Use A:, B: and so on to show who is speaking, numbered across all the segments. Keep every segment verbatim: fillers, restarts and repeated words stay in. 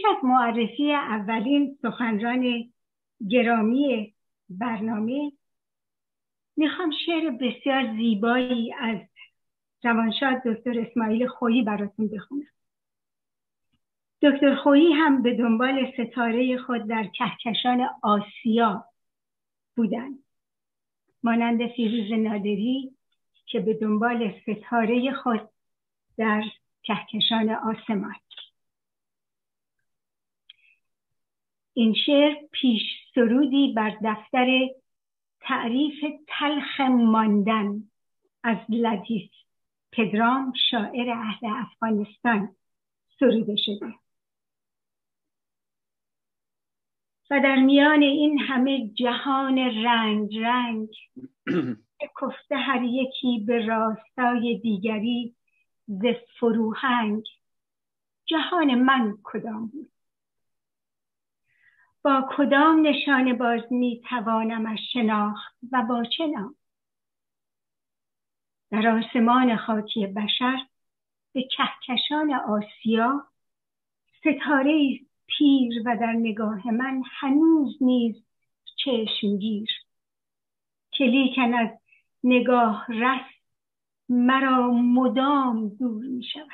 A: از معرفی اولین سخنران گرامی برنامه میخوام شعر بسیار زیبایی از روانشاد دکتر اسماعیل خویی براتون بخونم. دکتر خویی هم به دنبال ستاره خود در کهکشان آسیا بودند، مانند فیروز نادری که به دنبال ستاره خود در کهکشان آسمان. این شعر پیش سرودی بر دفتر تعریف تلخ ماندن از لطیف پدرام، شاعر اهل افغانستان، سروده شده و در میان این همه جهان رنگ رنگ شکفته هر یکی به راستای دیگری ز فروهنگ. جهان من کدام بود؟ با کدام نشانه باز می توانمش شناخت و با چه نام؟ در آسمان خاکی بشر به کهکشان آسیا ستاره پیر و در نگاه من هنوز نیز چشمگیر که لیکن از نگاه رس مرا مدام دور می شود.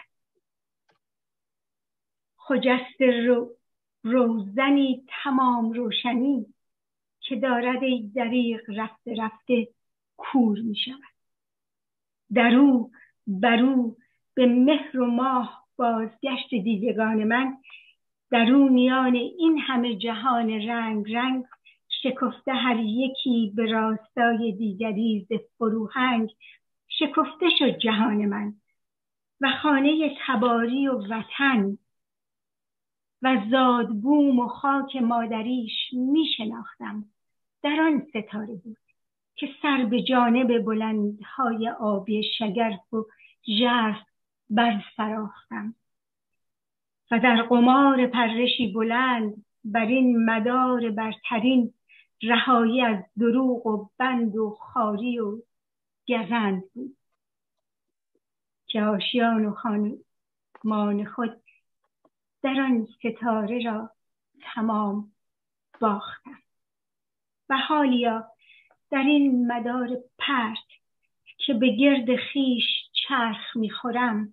A: خجست رو روزنی تمام روشنی که دارد ای دریغ رفته رفته کور می شود. درو برو به مهر و ماه بازگشت دیدگان من، درو میان این همه جهان رنگ رنگ شکفته هر یکی به راستای دیگری ز فروهنگ. شکفته شد جهان من و خانه تباری و وطن و زادبوم و خاک مادریش می شناختم. در آن ستاره بود که سر به جانب بلندهای آبی شگرف و ژرف برفراختم و در قمار پرشی بلند بر این مدار برترین رهایی از دروغ و بند و خاری و گزند بود که آشیان و خانمان خود در آن ستاره را تمام باختم. و حالیا در این مدار پرت که به گرد خیش چرخ میخورم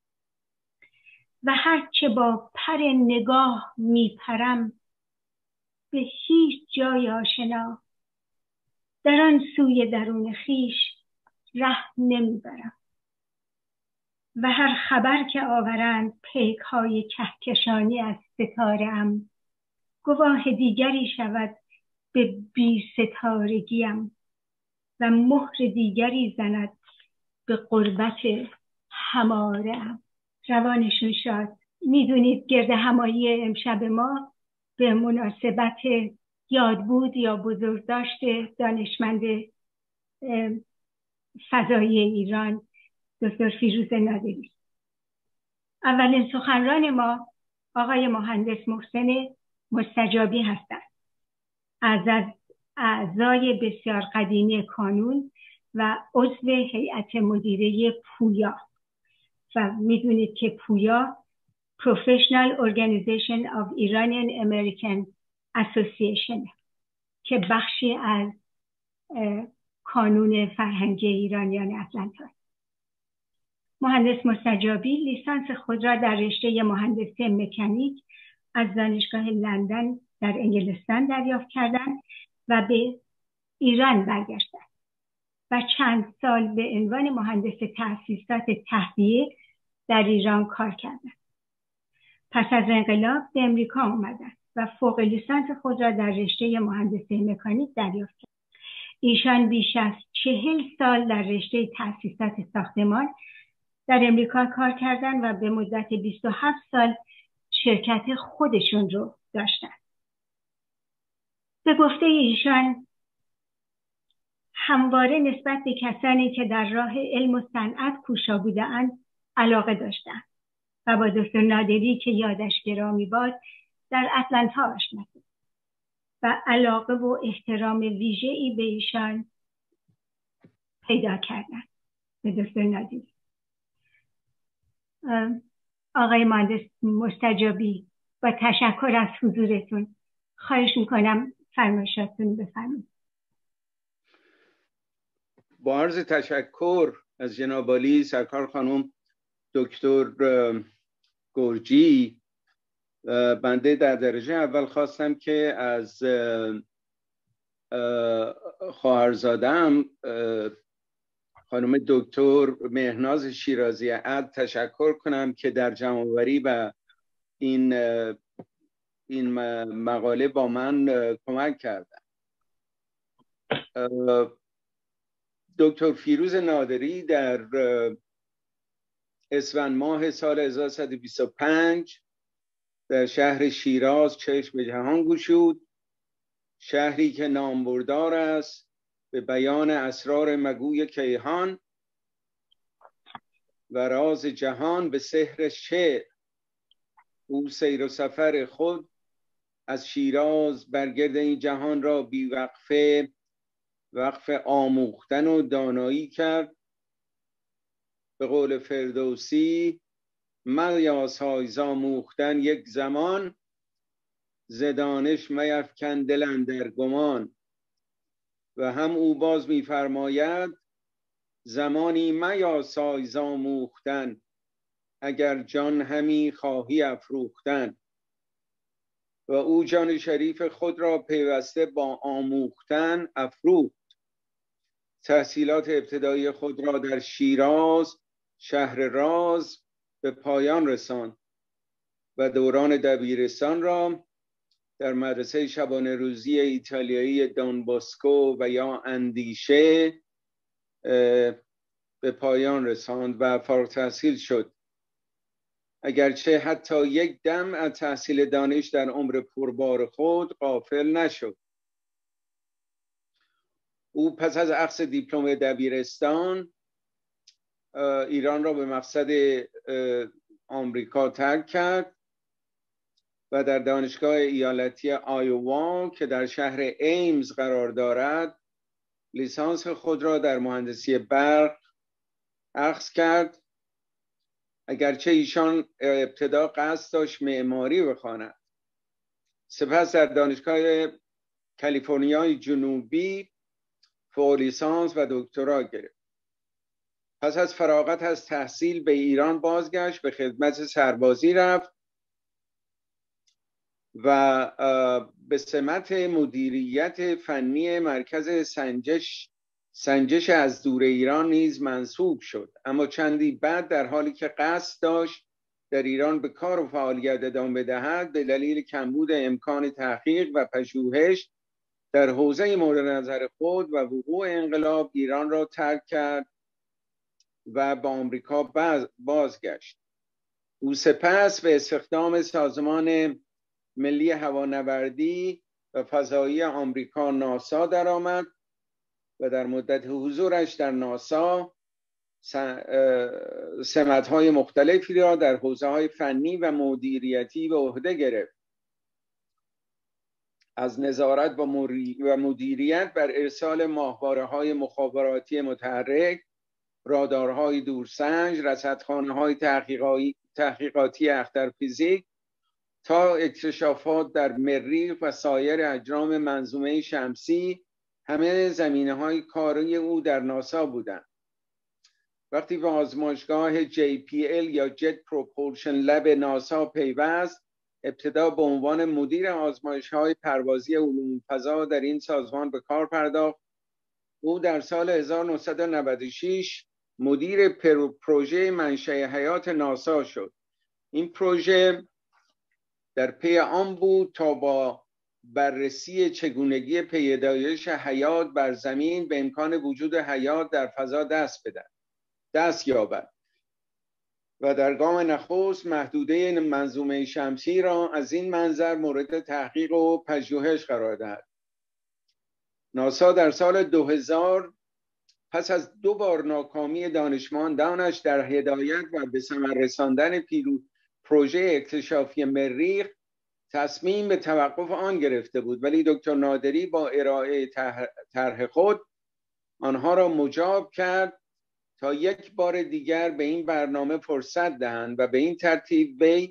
A: و هرچه با پر نگاه میپرم به هیچ جای آشنا در آن سوی درون خیش ره نمیبرم و هر خبر که آورند پیک های کهکشانی از ستاره ام گواه دیگری شود به بی ستارگیم و مهر دیگری زند به قربت هماره ام. روانشون شاد. میدونید گرد همایی امشب ما به مناسبت یاد بود یا بزرگداشت دانشمند فضایی ایران دکتر فیروز نادری. اولین سخنران ما آقای مهندس محسن مستجابی هستند، از اعضای بسیار قدیمی کانون و عضو هیئت مدیره پویا و میدونید که پویا Professional Organization of Iranian American Association که بخشی از کانون فرهنگی ایرانیان اتلانتا. مهندس مستجابی لیسانس خود را در رشته مهندسی مکانیک از دانشگاه لندن در انگلستان دریافت کردند و به ایران برگشتند و چند سال به عنوان مهندس تأسیسات تهویه در ایران کار کردند. پس از انقلاب به امریکا آمدند و فوق لیسانس خود را در رشته مهندسی مکانیک دریافت کردند. ایشان بیش از چهل سال در رشته تأسیسات ساختمان در امریکا کار کردند و به مدت بیست و هفت سال شرکت خودشون رو داشتند. به گفته ایشان همواره نسبت به کسانی که در راه علم و صنعت کوشا بودند علاقه داشتند و با دکتر نادری که یادش گرامی باد در اتلانتا آشنا شد و علاقه و احترام ویژه‌ای به ایشان پیدا کردند. به دکتر نادری. آقای مهندس مستجابی با تشکر از حضورتون خواهش میکنم فرمایشاتون بفرمایید.
B: با عرض تشکر از جناب عالی سرکار خانم دکتر گرجی، بنده در درجه اول خواستم که از خواهرزادم خانم دکتر مهناز شیرازی عد تشکر کنم که در جمع‌آوری و این این مقاله با من کمک کردن. دکتر فیروز نادری در اسفند ماه سال هزار و سیصد و بیست و پنج در شهر شیراز چشم به جهان گشود، شهری که نامبردار است به بیان اسرار مگوی کیهان و راز جهان به سحر شعر. او سیر و سفر خود از شیراز برگرد این جهان را بی وقفه وقف آموختن و دانایی کرد. به قول فردوسی میاسای زآموختن یک زمان، ز دانش میفکن دل اندر گمان. و هم او باز می‌فرماید زمانی میاسای زآموختن، اگر جان همی خواهی افروختن. و او جان شریف خود را پیوسته با آموختن افروخت. تحصیلات ابتدایی خود را در شیراز شهر راز به پایان رساند و دوران دبیرستان را در مدرسه شبانه روزی ایتالیایی دان باسکو و یا اندیشه به پایان رساند و فارغ التحصیل شد. اگرچه حتی یک دم از تحصیل دانش در عمر پربار خود غافل نشد. او پس از اخذ دیپلم دبیرستان ایران را به مقصد آمریکا ترک کرد و در دانشگاه ایالتی آیووا که در شهر ایمز قرار دارد لیسانس خود را در مهندسی برق اخذ کرد. اگرچه ایشان ابتدا قصد داشت معماری بخواند. سپس در دانشگاه کالیفرنیای جنوبی فوق لیسانس و دکترا گرفت. پس از فراغت از تحصیل به ایران بازگشت، به خدمت سربازی رفت و به سمت مدیریت فنی مرکز سنجش سنجش از دور ایران نیز منصوب شد. اما چندی بعد در حالی که قصد داشت در ایران به کار و فعالیت ادامه بدهد، به دلیل کمبود امکان تحقیق و پژوهش در حوزه مورد نظر خود و وقوع انقلاب ایران را ترک کرد و به آمریکا بازگشت. او سپس به استخدام سازمان ملی هوانوردی و فضایی آمریکا ناسا درآمد و در مدت حضورش در ناسا سمت‌های مختلفی را در حوزه‌های فنی و مدیریتی به عهده گرفت. از نظارت و مدیریت بر ارسال ماهواره‌های مخابراتی متحرک، رادارهای دورسنج، رصدخانه‌های تحقیقاتی اخترفیزیک تا اکتشافات در مریخ و سایر اجرام منظومه شمسی، همه زمینه‌های کاری او در ناسا بودند. وقتی به آزمایشگاه جی پی ال یا جت پروپولشن لب ناسا پیوست، ابتدا به عنوان مدیر آزمایش‌های پروازی علوم فضا در این سازمان به کار پرداخت. او در سال هزار و نهصد و نود و شش مدیر پروژه منشأ حیات ناسا شد. این پروژه در پی آن بود تا با بررسی چگونگی پیدایش حیات بر زمین به امکان وجود حیات در فضا دست بدهد دست یابد و در گام نخست محدوده منظومه شمسی را از این منظر مورد تحقیق و پژوهش قرار دهد. ناسا در سال دو هزار پس از دو بار ناکامی دانشمندانش در هدایت و به ثمر رساندن پیرو پروژه اکتشافی مریخ تصمیم به توقف آن گرفته بود، ولی دکتر نادری با ارائه طرح خود آنها را مجاب کرد تا یک بار دیگر به این برنامه فرصت دهند و به این ترتیب وی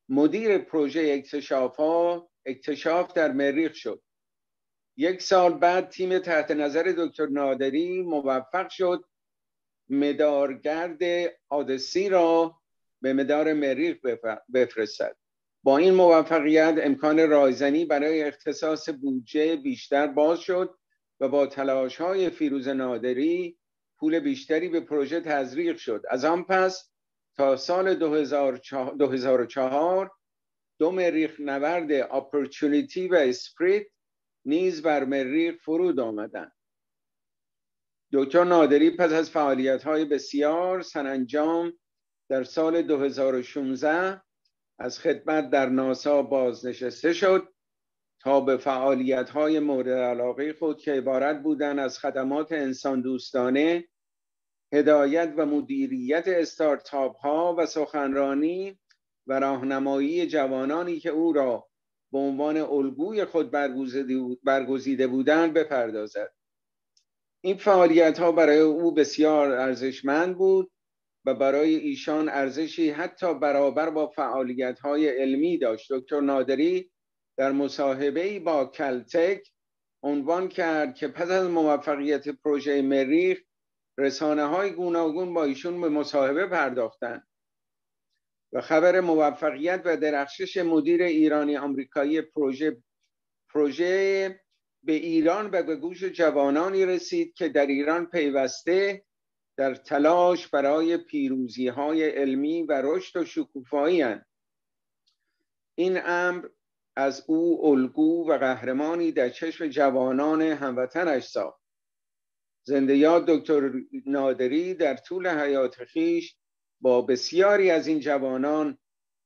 B: مدیر پروژه اکتشاف ها اکتشاف در مریخ شد. یک سال بعد تیم تحت نظر دکتر نادری موفق شد مدارگرد آدسی را به مدار مریخ بفرستد. با این موفقیت امکان رایزنی برای اختصاص بودجه بیشتر باز شد و با تلاش‌های فیروز نادری پول بیشتری به پروژه تزریق شد. از آن پس تا سال دو هزار و چهار دو مریخ نورد اپورتونیتی و اسپریت نیز بر مریخ فرود آمدند. دکتر نادری پس از فعالیت‌های بسیار سرانجام در سال دو هزار و شانزده از خدمت در ناسا بازنشسته شد تا به فعالیت‌های مورد علاقه خود که عبارت بودند از خدمات انسان دوستانه، هدایت و مدیریت استارتاپ‌ها و سخنرانی و راهنمایی جوانانی که او را به عنوان الگوی خود برگزیده بودند بپردازد. این فعالیت‌ها برای او بسیار ارزشمند بود و برای ایشان ارزشی حتی برابر با فعالیت‌های علمی داشت. دکتر نادری در مصاحبه‌ای با کلتک عنوان کرد که پس از موفقیت پروژه مریخ رسانه‌های گوناگون با ایشون به مصاحبه پرداختند و خبر موفقیت و درخشش مدیر ایرانی آمریکایی پروژه پروژه به ایران و به گوش جوانانی رسید که در ایران پیوسته در تلاش برای پیروزی‌های علمی و رشد و شکوفایی اند. این امر از او الگو و قهرمانی در چشم جوانان هموطنش ساخت. زنده یاد دکتر نادری در طول حیات خویش با بسیاری از این جوانان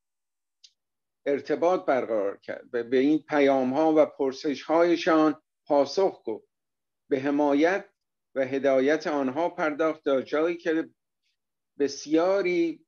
B: ارتباط برقرار کرد و به این پیام‌ها و پرسش‌هایشان پاسخ گفت. به حمایت و هدایت آنها پرداخت تا جایی که بسیاری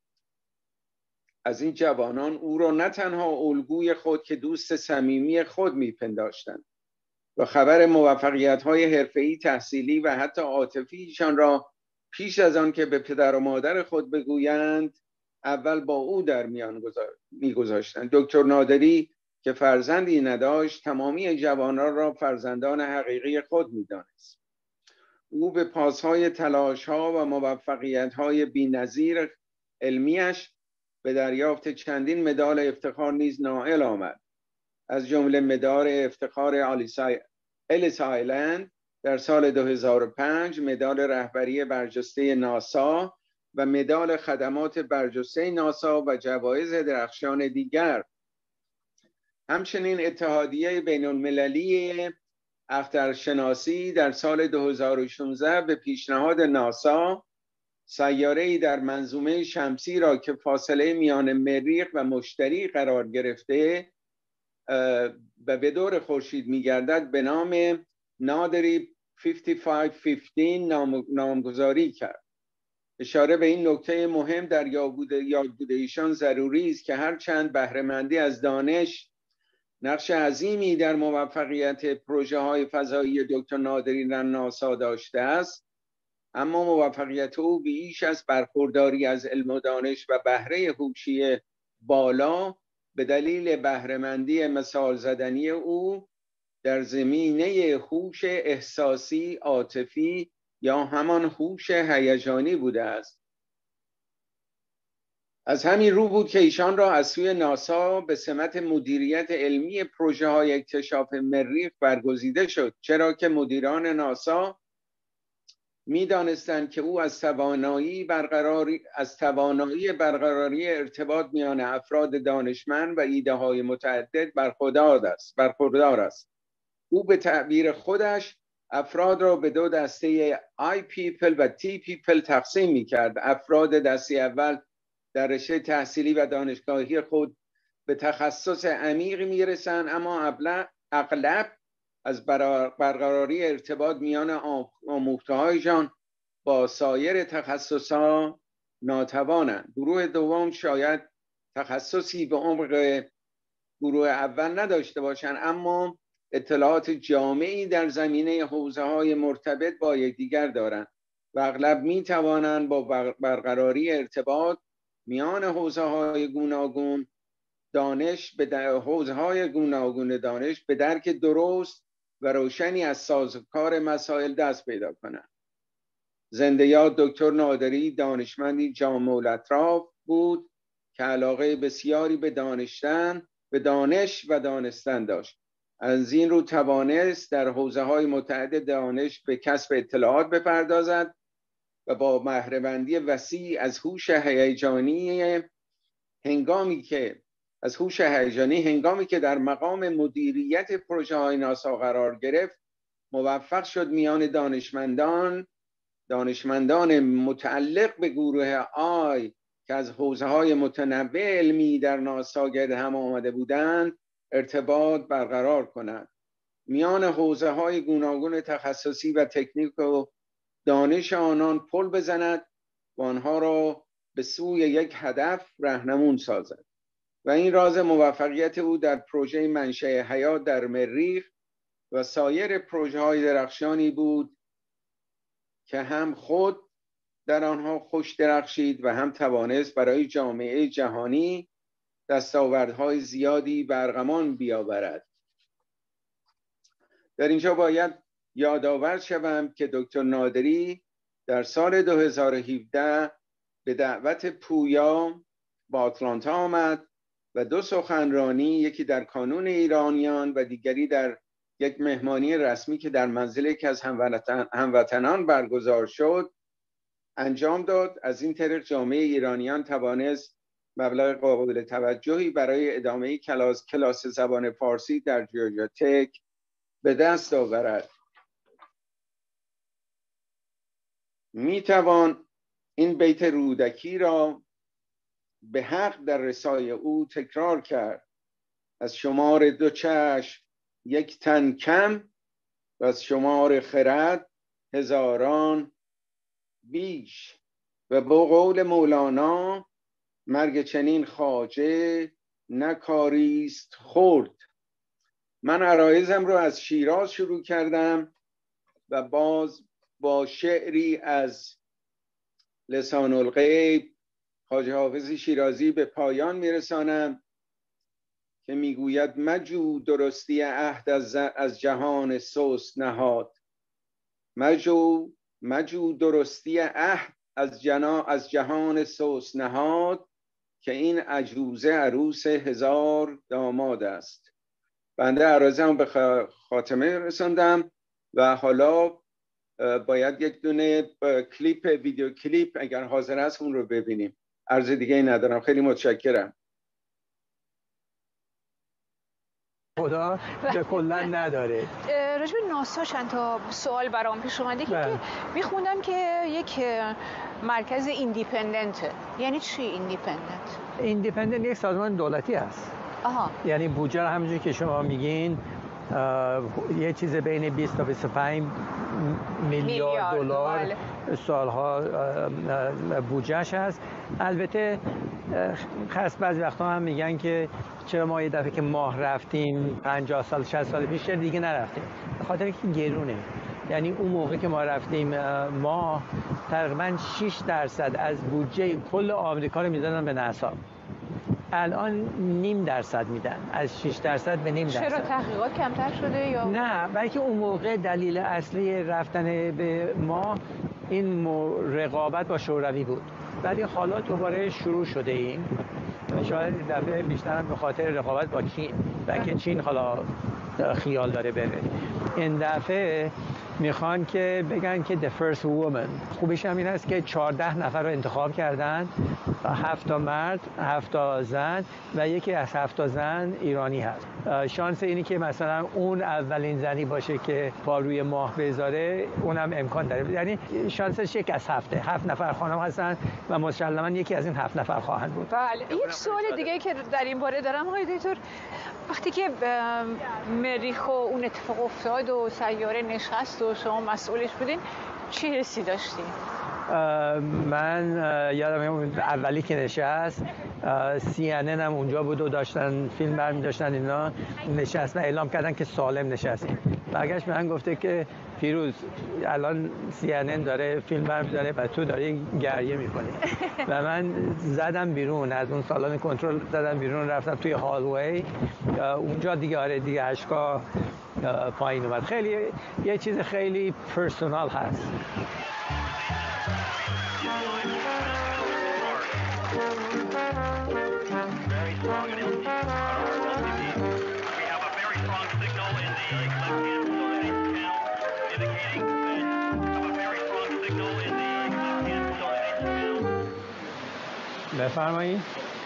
B: از این جوانان او را نه تنها الگوی خود که دوست صمیمی خود میپنداشتند و خبر موفقیت‌های حرفه‌ای، تحصیلی و حتی عاطفیشان را پیش از آن که به پدر و مادر خود بگویند اول با او در میان میگذاشتند. دکتر نادری که فرزندی نداشت تمامی جوانان را فرزندان حقیقی خود میدانست. او به پاسهای تلاش‌ها و موفقیت‌های بی‌نظیر علمیش به دریافت چندین مدال افتخار نیز نائل آمد، از جمله مدال افتخار الیس آیلند در سال دو هزار و پنج، مدال رهبری برجسته ناسا و مدال خدمات برجسته ناسا و جوایز درخشان دیگر. همچنین اتحادیه بین المللی اخترشناسی در سال دو هزار و شانزده به پیشنهاد ناسا سیاره‌ای در منظومه شمسی را که فاصله میان مریخ و مشتری قرار گرفته و به دور خورشید می‌گردد به نام نادری پنجاه و پنج پنجاه نام، نامگذاری کرد. اشاره به این نکته مهم در یاد بوده ایشان ضروری است که هرچند بهره‌مندی از دانش نقش عظیمی در موفقیت پروژه های فضایی دکتر نادری در ناسا داشته است، اما موفقیت او بیش از برخورداری از علم و دانش و بهره هوشی بالا به دلیل بهره‌مندی مثال زدنی او در زمینه هوش احساسی عاطفی یا همان هوش هیجانی بوده است. از همین رو بود که ایشان را از سوی ناسا به سمت مدیریت علمی پروژه های اکتشاف مریخ برگزیده شد، چرا که مدیران ناسا می دانستند که او از توانایی برقراری از توانایی برقراری ارتباط میان افراد دانشمند و ایده های متعدد برخوردار است. برخوردار است. او به تعبیر خودش افراد را به دو دسته آی پیپل و تی پیپل تقسیم می کرد. افراد دسته اول در رشته تحصیلی و دانشگاهی خود به تخصص عمیق می رسند، اما اغلب از برقراری ارتباط میان آموخته‌هایشان با سایر تخصصها ناتوانند. گروه دوم شاید تخصصی به عمق گروه اول نداشته باشند، اما اطلاعات جامعی در زمینه حوزه‌های مرتبط با یکدیگر دارند و اغلب می توانند با برقراری ارتباط میان حوزه‌های گوناگون دانش به حوزه‌های گوناگون دانش به درک درست و روشنی از سازوکار مسائل دست پیدا کنند. زنده یاد دکتر نادری دانشمندی جامع الاطراف بود که علاقه بسیاری به دانشتن، به دانش و دانستن داشت. از این رو توانست در حوزه‌های متعدد دانش به کسب اطلاعات بپردازد و با بهره‌مندی وسیع از هوش هیجانی هنگامی که از هوش هیجانی هنگامی که در مقام مدیریت پروژه‌های ناسا قرار گرفت، موفق شد میان دانشمندان دانشمندان متعلق به گروه آی که از حوزه‌های متنوع علمی در ناسا گرد هم آمده بودند ارتباط برقرار کند. میان حوزه‌های گوناگون تخصصی و تکنیک و دانش آنان پل بزند و آنها را به سوی یک هدف راهنمون سازد. و این راز موفقیت او در پروژه منشأ حیات در مریخ و سایر پروژه‌های درخشانی بود که هم خود در آنها خوش درخشید و هم توانست برای جامعه جهانی دستاوردهای زیادی برقمان بیاورد. در اینجا باید یادآور شوم که دکتر نادری در سال دو هزار و هفده به دعوت پویا با آتلانتا آمد و دو سخنرانی، یکی در کانون ایرانیان و دیگری در یک مهمانی رسمی که در منزل یکی از هموطنان برگزار شد انجام داد. از این طریق جامعه ایرانیان توانست مبلغ قابل توجهی برای ادامه کلاس کلاس زبان فارسی در جورجیا تک به دست آورد. می توان این بیت رودکی را به حق در رسای او تکرار کرد: از شمار دو چشم یک تن کم و از شمار خرد هزاران بیش. و با قول مولانا مرگ چنین خواجه نکاریست خورد. من عرایزم رو از شیراز شروع کردم و باز با شعری از لسان الغیب خواجه حافظ شیرازی به پایان میرسانم که میگوید مجو درستی عهد از, از جهان سوس نهاد. مجو مجو درستی عهد از, جنا از جهان سوس نهاد که این عجوزه عروس هزار داماد است. بنده عرایزم به خاتمه رساندم و حالا باید یک دونه کلیپ ویدیو کلیپ اگر حاضر است اون رو ببینیم. عرض دیگه ای ندارم. خیلی متشکرم.
C: خدا به کلا نداره.
D: راجع به ناسا چند تا سوال برام پیش اومده که میخوندم که یک مرکز ایندیپندنته. یعنی چی ایندیپندنت؟
C: ایندیپندنت یک سازمان دولتی است.
D: آها.
C: یعنی بودجه رو همونجوری که شما میگین یه چیز بین بیست تا بیست و پنج میلیارد دلار سالها بودجهش هست. البته خاص بعضی وقتا هم میگن که چرا ما یه دفعه که ماه رفتیم پنجاه سال شصت سال پیش دیگه نرفتیم، به خاطر اینکه گرونه. یعنی اون موقع که ما رفتیم ما تقریبا شش درصد از بودجه کل آمریکا رو میدادن به ناسا. الان نیم درصد میدن، از شش درصد به نیم درصد.
D: چرا تحقیقات کمتر شده یا
C: نه؟ بلکه اون موقع دلیل اصلی رفتن به ما این رقابت با شوروی بود، ولی حالا دوباره شروع شده ایم. شاید دفعه بیشتر هم به خاطر رقابت با چین، بلکه چین حالا خیال داره بره. این دفعه میخوان که بگن که the first woman. خوبیش هم این است که چهارده نفر رو انتخاب کردن، هفت تا مرد، هفت تا زن و یکی از هفت تا زن ایرانی هست. شانس اینی که مثلا اون اولین زنی باشه که پا روی ماه بذاره اونم امکان داره. یعنی شانسش یک از هفته، هفت نفر خانم هستن و مسلماً یکی از این هفت نفر خواهند بود.
D: بله. یک سوال دیگه که در این باره دارم آقای دکتر، وقتی که مریخ و اون اتفاق افتاد و سیاره نشست و شما مسئولش بودین چی حسی داشتین؟
C: من یادم اولی که نشست سی ان ان هم اونجا بود و داشتن فیلم برمی داشتن، اینا نشست و اعلام کردن که سالم نشستیم. برگشت من گفته که فیروز الان سی ان ان داره فیلم برمی‌داره و تو داری گریه می‌کنی و من زدم بیرون از اون سالن کنترل، زدم بیرون رفتم توی هالوی، اونجا دیگه آره دیگه اشکا پایین اومد. خیلی یه چیز خیلی پرسونال هست. بفرمایید.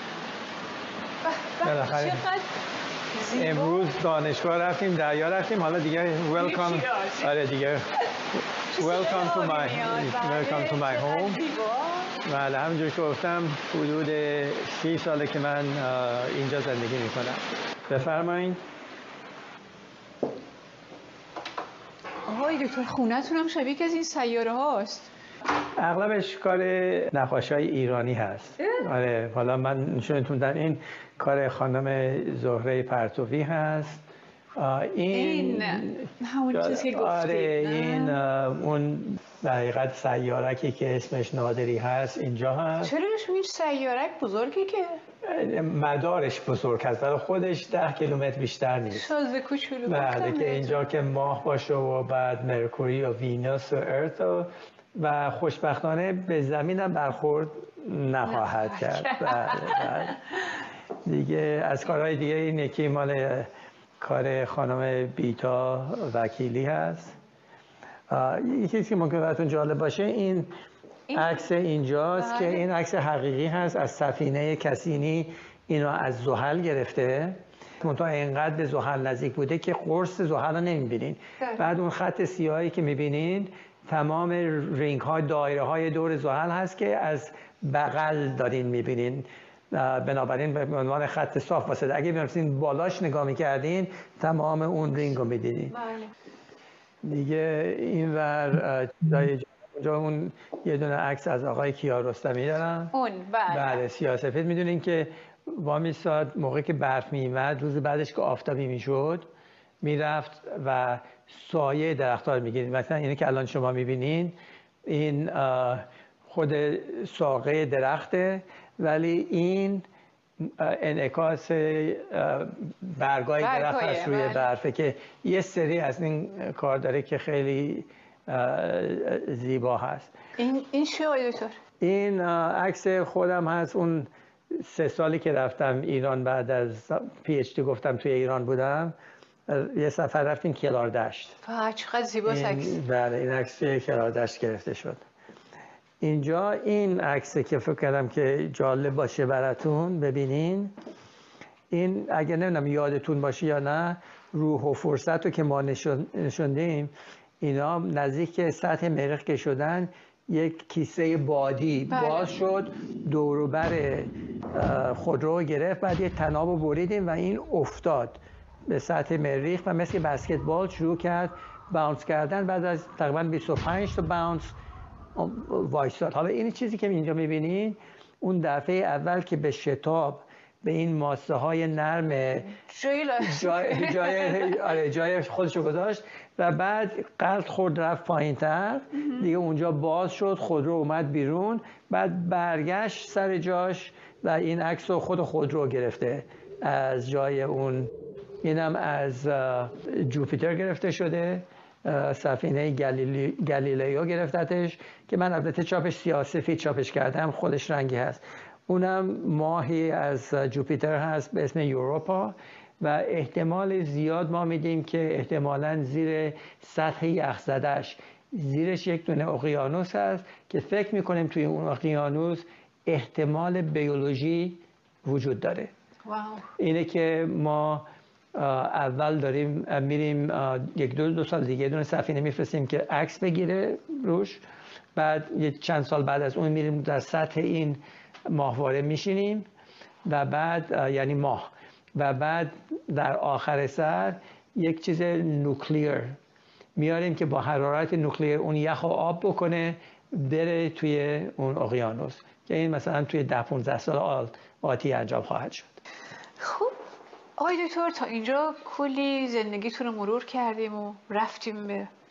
C: بالاخره امروز دانشگاه رفتیم، دریا رفتیم، حالا دیگه ویلکام. آره دیگه ویلکام تو مای ویلکام تو مای هوم. بله همونجور که گفتم حدود سی ساله که من اینجا زندگی میکنم. بفرمایید.
D: آقای دکتر خونه‌تون هم شبیه که از این سیاره هاست.
C: اغلبش کار نقاشای ایرانی هست. آره حالا من نشونتون دادم این کار خانم زهره پرتوی هست.
D: این همون چیزی که گفتید.
C: آره این اون در حقیقت سیارکی که اسمش نادری هست اینجا هست.
D: چرا اسمش سیارک بزرگی که؟
C: مدارش بزرگ هست ولی خودش ده کیلومتر بیشتر نیست.
D: سازه کوچولو.
C: بله که اینجا که ماه باشه و بعد مرکوری و وینوس و ارت و و خوشبختانه به زمین هم برخورد نخواهد کرد. بله بله. دیگه از کارهای دیگه این یکی مال کار خانم بیتا وکیلی هست. یکی چیزی که ممکنه براتون جالب باشه این عکس اینجاست که این عکس حقیقی هست از سفینه کسینی. اینو از زحل گرفته، منتها اینقدر به زحل نزدیک بوده که قرص زحل رو نمیبینین. بعد اون خط سیاهی که میبینین تمام رینگ های دایره های دور زحل هست که از بغل دارین میبینین، بنابراین به عنوان خط صاف واسه اگه می‌رفتین بالاش نگاه میکردین تمام اون رینگ رو میدیدین. دیگه این ور اونجا اون یه دونه عکس از آقای کیارستمی دارم.
D: اون بله
C: بله سیاه‌سفید. میدونین که وامیستاد موقعی که برف میومد روز بعدش که آفتابی میشد میرفت و سایه درخت‌ها رو میگیرید. مثلا اینه که الان شما میبینین این خود ساقه درخته ولی این انعکاس برگای درخت هست روی برفه که یه سری از این کار داره که خیلی زیبا هست.
D: این این چیه آقای دکتر؟
C: این عکس خودم هست. اون سه سالی که رفتم ایران بعد از پی اچ دی گفتم توی ایران بودم، یه سفر رفتیم کلاردشت.
D: واه چقدر زیباست عکس.
C: بله این عکس توی کلاردشت گرفته شد. اینجا این عکسی که فکر کردم که جالب باشه براتون ببینین. این اگه نمیدونم یادتون باشه یا نه، روح و فرصت رو که ما نشوندیم اینا نزدیک سطح مریخ که شدن یک کیسه بادی بله. باز شد دوروبر خودرو گرفت، بعد یه طناب رو بریدیم و این افتاد به سطح مریخ و مثل بسکتبال شروع کرد باونس کردن. بعد از تقریبا بیست و پنج تا باونس وایستاد. حالا این چیزی که اینجا میبینین اون دفعه اول که به شتاب به این ماسه های نرم جای جای آره جای خودشو گذاشت و بعد قلط خورد رفت پایین تر دیگه اونجا باز شد، خودرو اومد بیرون، بعد برگشت سر جاش و این عکس رو خود خودرو گرفته از جای اون. اینم از جوپیتر گرفته شده، سفینه گلیلی... گلیلیو گرفتتش که من البته چاپش سیاه‌سفید چاپش کردم، خودش رنگی هست. اونم ماهی از جوپیتر هست به اسم یوروپا و احتمال زیاد ما میدیم که احتمالاً زیر سطح یخزده‌اش زیرش یک دونه اقیانوس هست که فکر میکنیم توی اون اقیانوس احتمال بیولوژی وجود داره.
D: واو.
C: اینه که ما اول داریم میریم یک دو دو سال دیگه دونه سفینه میفرستیم که عکس بگیره روش، بعد یک چند سال بعد از اون میریم در سطح این ماهواره میشینیم و بعد یعنی ماه و بعد در آخر سر یک چیز نوکلیر میاریم که با حرارت نوکلیر اون یخ و آب بکنه بره توی اون اقیانوس که این مثلا توی ده پانزده سال آتی انجام خواهد شد.
D: خب آقای دکتر تا اینجا کلی زندگیتون رو مرور کردیم و رفتیم به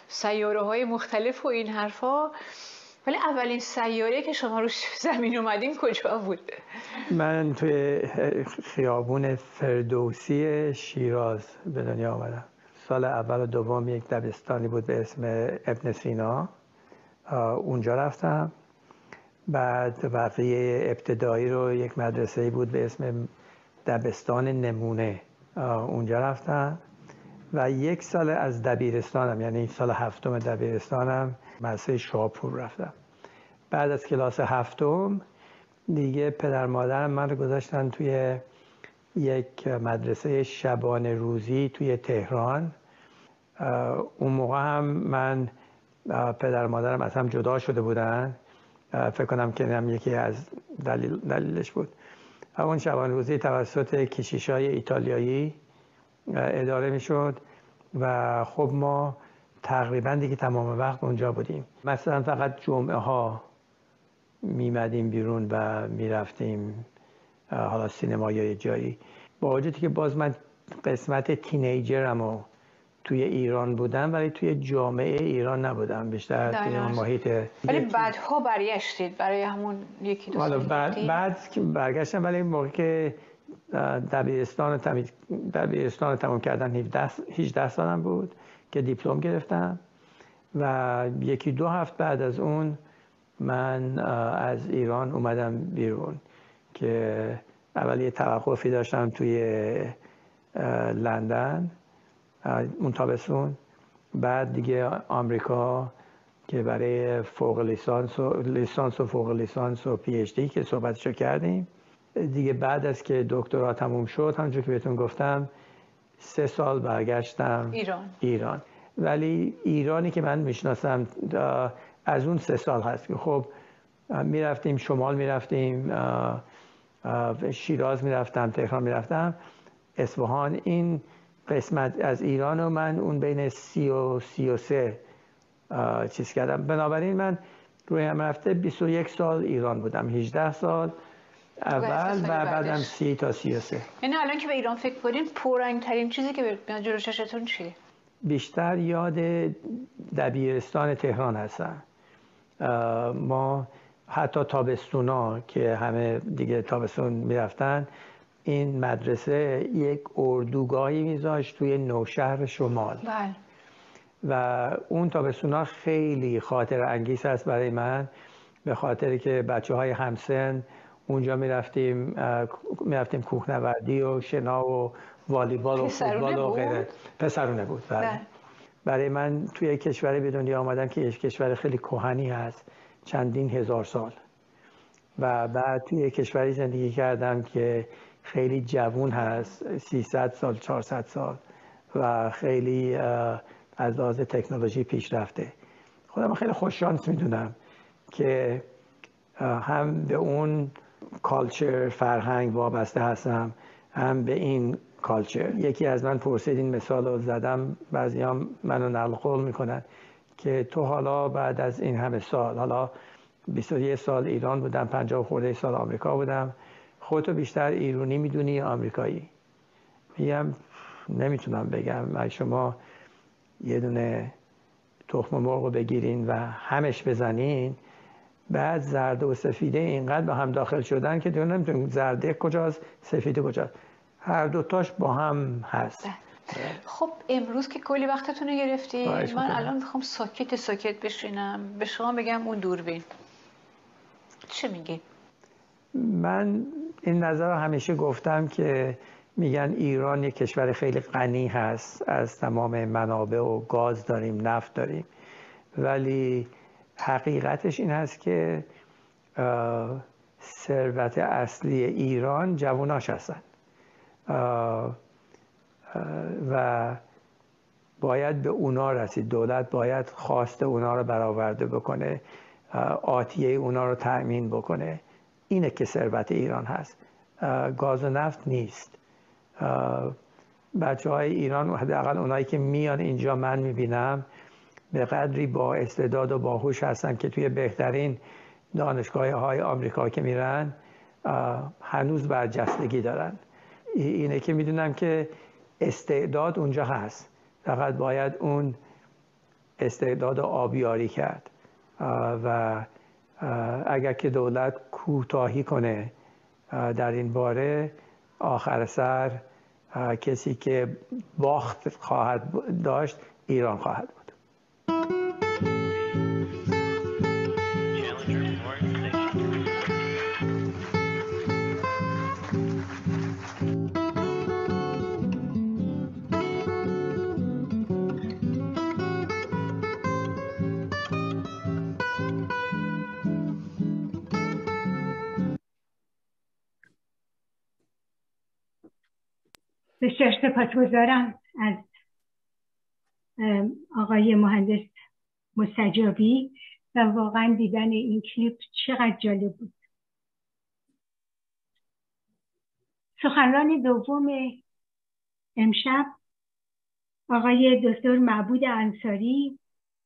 D: سیاره های مختلف و این حرفا، ولی اولین سیاره که شما روش زمین اومدین کجا بود؟
C: من توی خیابون فردوسی شیراز به دنیا آمدم. سال اول و دوم یک دبستانی بود به اسم ابن سینا، اونجا رفتم. بعد وقیه ابتدایی رو یک مدرسه بود به اسم دبستان نمونه، اونجا رفتم. و یک سال از دبیرستانم، یعنی سال هفتم دبیرستانم، مدرسه شاپور رفتم. بعد از کلاس هفتم دیگه پدر مادرم من رو گذاشتن توی یک مدرسه شبانه روزی توی تهران. اون موقع هم من پدر مادرم از هم جدا شده بودن، فکر کنم که هم یکی از دلیل دلیلش بود. اون شبانه روزی توسط کشیشای ایتالیایی اداره میشد و خب ما تقریبا دیگه تمام وقت اونجا بودیم. مثلا فقط جمعه ها میمدیم بیرون و میرفتیم حالا سینما یا جایی. با وجودی که باز من قسمت تینیجرم و توی ایران بودم ولی توی جامعه ایران نبودم، بیشتر توی اون محیط.
D: ولی بعدها برگشتید برای همون یکی دو سال؟
C: بعد بعد که برگشتم، ولی موقع که دبیرستان تمام دبیرستان تمام کردن هجده سالم بود که دیپلم گرفتم و یکی دو هفته بعد از اون من از ایران اومدم بیرون که اول یه توقفی داشتم توی لندن اون تابستون. بعد دیگه آمریکا که برای فوق لیسانس و لیسانس و فوق لیسانس و پی اچ دی که صحبتشو کردیم دیگه. بعد از که دکترا تموم شد، همونجور که بهتون گفتم، سه سال برگشتم
D: ایران.
C: ایران. ولی ایرانی که من میشناسم از اون سه سال هست که خب میرفتیم شمال، میرفتیم شیراز، میرفتم تهران، میرفتم اصفهان. این قسمت از ایران و من اون بین سی و سی و سه چیز کردم. بنابراین من روی هم رفته بیست و یک سال ایران بودم، هجده سال اول و بعدم سی تا سی و سه.
D: یعنی الان که به ایران فکر کنین پررنگ ترین چیزی که به جلو چشتون چیه؟
C: بیشتر یاد دبیرستان تهران هستم. ما حتی تابستونا که همه دیگه تابستون میرفتن، این مدرسه یک اردوگاهی میذاشت توی نوشهر شمال.
D: بله.
C: و اون تابستونا خیلی خاطر انگیز هست برای من، به خاطر که بچه های همسن اونجا میرفتیم میرفتیم کوهنوردی و شنا و والیبال و فوتبال و غیره. پسرونه بود. بله. برای من توی کشوری به دنیا آمدم که یک کشور خیلی کهنی هست، چندین هزار سال، و بعد توی کشوری زندگی کردم که خیلی جوون هست، سیصد سال، چهارصد سال و خیلی از لحاظ تکنولوژی پیشرفته. خودم خیلی خوش شانس میدونم که هم به اون کالچر، فرهنگ وابسته هستم، هم به این کالچر. یکی از من پرسید، این مثال رو زدم، بعضیام منو نقل قول میکنن که تو حالا بعد از این همه سال، حالا بیست و یک سال ایران بودم، پنجاه خورده سال آمریکا بودم، خودتو بیشتر ایرانی میدونی یا آمریکایی؟ میگم نمیتونم بگم. اگه شما یه دونه تخم مرغ رو بگیرین و همش بزنین، بعد زرد و سفیده اینقدر به هم داخل شدن که دیگه نمیتونین زرده کجاست سفیده کجاست، هر دوتاش با هم هست.
D: خب امروز که کلی وقتتون رو گرفتی، من الان میخوام ساکت ساکت بشینم به شما بگم اون دوربین چه میگی؟
C: من این نظر رو همیشه گفتم که میگن ایران یک کشور خیلی غنی هست، از تمام منابع و گاز داریم، نفت داریم، ولی حقیقتش این هست که ثروت اصلی ایران جواناش هستن و باید به اونا رسید. دولت باید خواست اونا رو برآورده بکنه، آتیه اونا رو تأمین بکنه. اینه که ثروت ایران هست، گاز و نفت نیست. بچه های ایران، حداقل اونایی که میان اینجا من میبینم، به قدری با استعداد و باهوش هستن که توی بهترین دانشگاه های آمریکا که میرن هنوز برجستگی دارن. اینه که میدونم که استعداد اونجا هست، فقط باید اون استعداد آبیاری کرد و اگر که دولت کوتاهی کنه در این باره، آخر سر کسی که باخت خواهد داشت ایران خواهد بود.
A: بسیار سپاسگزارم از آقای مهندس مستجابی و واقعا دیدن این کلیپ چقدر جالب بود. سخنران دوم امشب آقای دکتر معبود انصاری،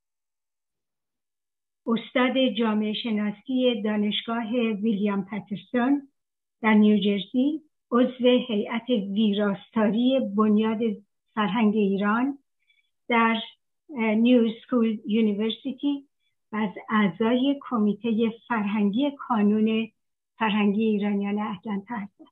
A: استاد جامعه شناسی دانشگاه ویلیام پاترسون در نیوجرسی، عضو هیئت ویراستاری بنیاد فرهنگ ایران در نیو اسکول یونیورسیتی و از اعضای کمیته فرهنگی کانون فرهنگی ایرانیان اتلانتا هستند.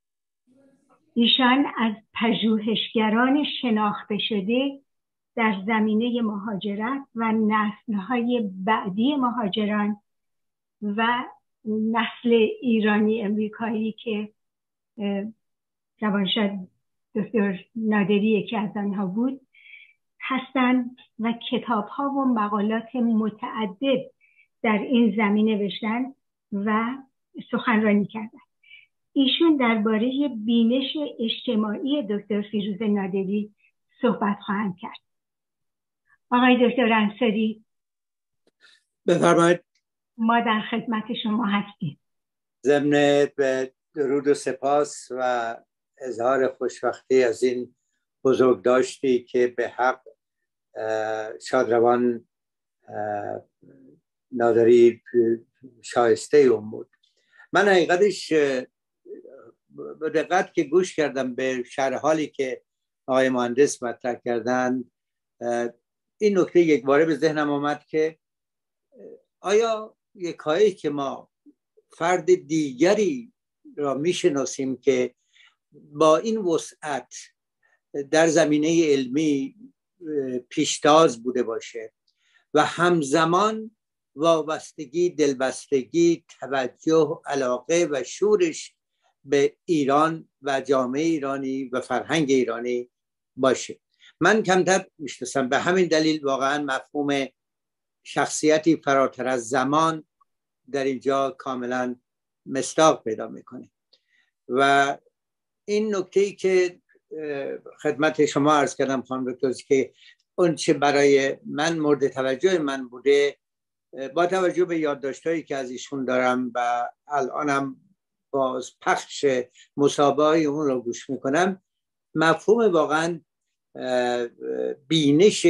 A: ایشان از پژوهشگران شناخته شده در زمینه مهاجرت و نسل‌های بعدی مهاجران و نسل ایرانی امریکایی که روانشناس دکتر نادری یکی از آنها بود هستند و کتاب‌ها و مقالات متعدد در این زمینه نوشتند و سخنرانی کردند. ایشون درباره بینش اجتماعی دکتر فیروز نادری صحبت خواهند کرد. آقای دکتر انصاری
E: بفرمایید.
A: ما در خدمت شما هستیم.
E: ضمن به درود و سپاس و اظهار خوشبختی از این بزرگداشتی که به حق شادروان نادری شایسته اون بود. من حقیقتش به دقت که گوش کردم به شرح حالی که آقای مهندس مطرح کردن، این نکته یک باره به ذهنم آمد که آیا یکایی که ما فرد دیگری را میشناسیم که با این وسعت در زمینه علمی پیشتاز بوده باشه و همزمان وابستگی، دلبستگی، توجه، علاقه و شورش به ایران و جامعه ایرانی و فرهنگ ایرانی باشه؟ من کمتر میشناسم. به همین دلیل واقعا مفهوم شخصیتی فراتر از زمان در اینجا کاملا مصداق پیدا میکنه. و این نکته‌ای که خدمت شما عرض کردم خانم دکتر که اون چه برای من مورد توجه من بوده، با توجه به یادداشت‌هایی که از ایشون دارم و الانم باز پخش مسابقه اون رو گوش میکنم، مفهوم واقعا بینش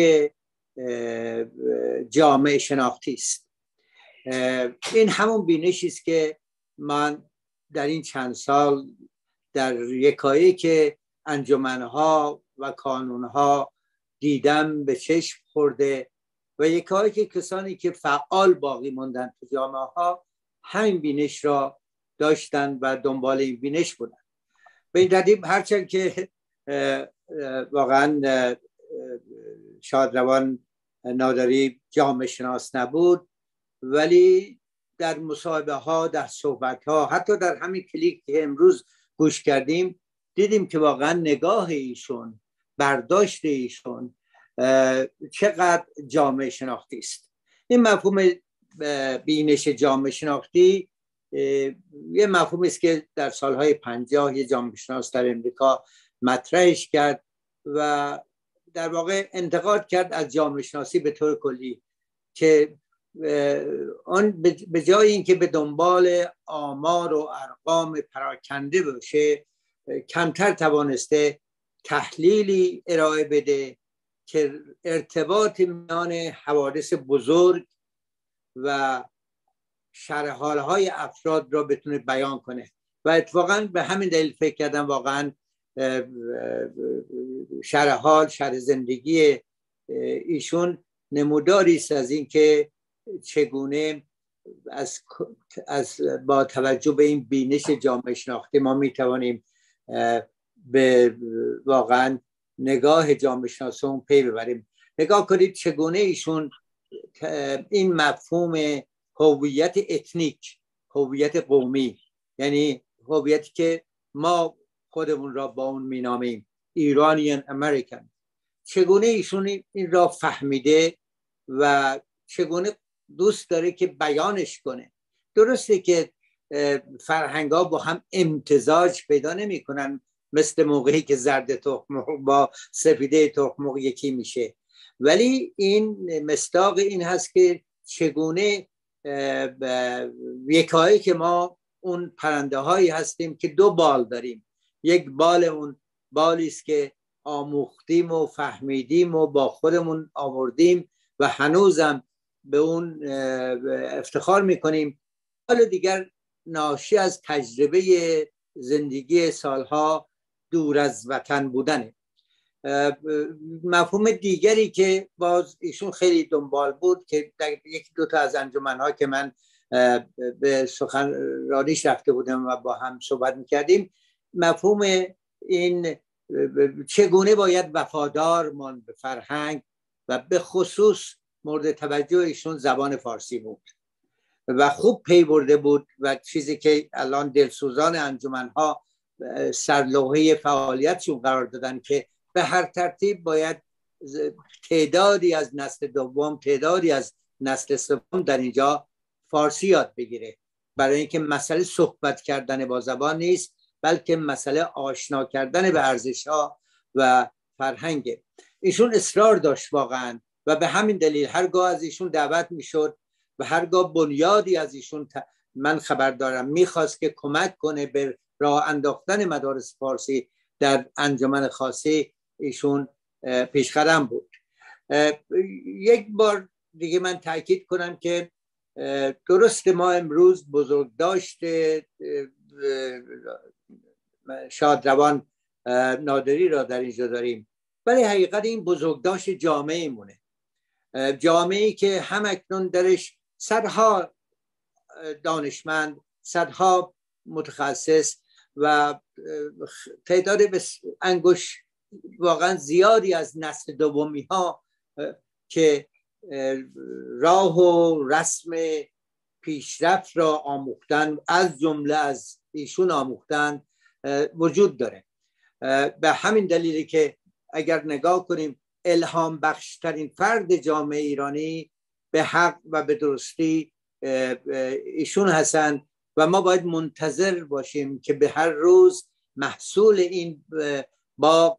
E: جامعه شناختی است. این همون بینشی است که من در این چند سال در یکایی که انجمنها و کانونها دیدم، به چشم خورده و یکایی که کسانی که فعال باقی موندن تو جامعه ها همین بینش را داشتن و دنبال این بینش بودن. به این ترتیب هرچند که واقعا شادروان نادری جامعه شناس نبود، ولی در مصاحبه ها، در صحبت ها، حتی در همین کلیک که امروز گوش کردیم، دیدیم که واقعا نگاه ایشون، برداشت ایشون چقدر جامعه شناختی است. این مفهوم بینش جامعه شناختی یه مفهومی است که در سالهای پنجاه یه جامعه شناس در امریکا مطرحش کرد و در واقع انتقاد کرد از جامعه شناسی به طور کلی که آن به جای اینکه به دنبال آمار و ارقام پراکنده باشه، کمتر توانسته تحلیلی ارائه بده که ارتباط میان حوادث بزرگ و شرحالهای افراد را بتونه بیان کنه. و اتفاقا به همین دلیل فکر کردم واقعا شرحال، شرح زندگی ایشون نموداری است از اینکه چگونه از از با توجه به این بینش جامعه شناختی ما می توانیم به واقعا نگاه جامعه شناسان پی ببریم. نگاه کنید چگونه ایشون این مفهوم هویت اتنیک، هویت قومی، یعنی هویتی که ما خودمون را با اون مینامیم ایرانیان امریکن، چگونه ایشون این را فهمیده و چگونه دوست داره که بیانش کنه. درسته که فرهنگ‌ها با هم امتزاج پیدا نمی‌کنن، مثل موقعی که زرد تخم مرغ با سفیده تخم مرغ یکی میشه، ولی این مصداق این هست که چگونه یکایی که ما اون پرنده هایی هستیم که دو بال داریم. یک بال اون بالی است که آموختیم و فهمیدیم و با خودمون آوردیم و هنوزم به اون افتخار میکنیم. بال دیگر ناشی از تجربه زندگی سالها دور از وطن بودنه. مفهوم دیگری که باز ایشون خیلی دنبال بود که در یکی دو تا از انجمن‌ها که من به سخنرانیش رفته بودم و با هم صحبت میکردیم، مفهوم این چگونه باید وفادار ماند به فرهنگ و به خصوص مورد توجه ایشون زبان فارسی بود و خوب پی برده بود و چیزی که الان دلسوزان انجمن‌ها سرلوحه فعالیتشون قرار دادن که به هر ترتیب باید تعدادی از نسل دوم، تعدادی از نسل سوم در اینجا فارسی یاد بگیره، برای اینکه مسئله صحبت کردن با زبان نیست، بلکه مسئله آشنا کردن به ارزش‌ها و فرهنگ. ایشون اصرار داشت واقعا و به همین دلیل هرگاه از ایشون دعوت میشد و هرگاه بنیادی از ایشون ت... من خبر دارم میخواست که کمک کنه به راه انداختن مدارس فارسی در انجمن خاصی، ایشون پیشقدم بود. یک بار دیگه من تاکید کنم که درست ما امروز بزرگداشت شادروان نادری را در اینجا داریم، ولی حقیقت این بزرگداشت جامعه مونه، جامعه‌ای که هم اکنون درش صدها دانشمند، صدها متخصص و تعداد انگوش واقعا زیادی از نسل دومی ها که راه و رسم پیشرفت را آموختن، از جمله از ایشون آموختن، وجود داره. به همین دلیلی که اگر نگاه کنیم الهام بخشترین فرد جامعه ایرانی به حق و به درستی ایشون هستند و ما باید منتظر باشیم که به هر روز محصول این باغ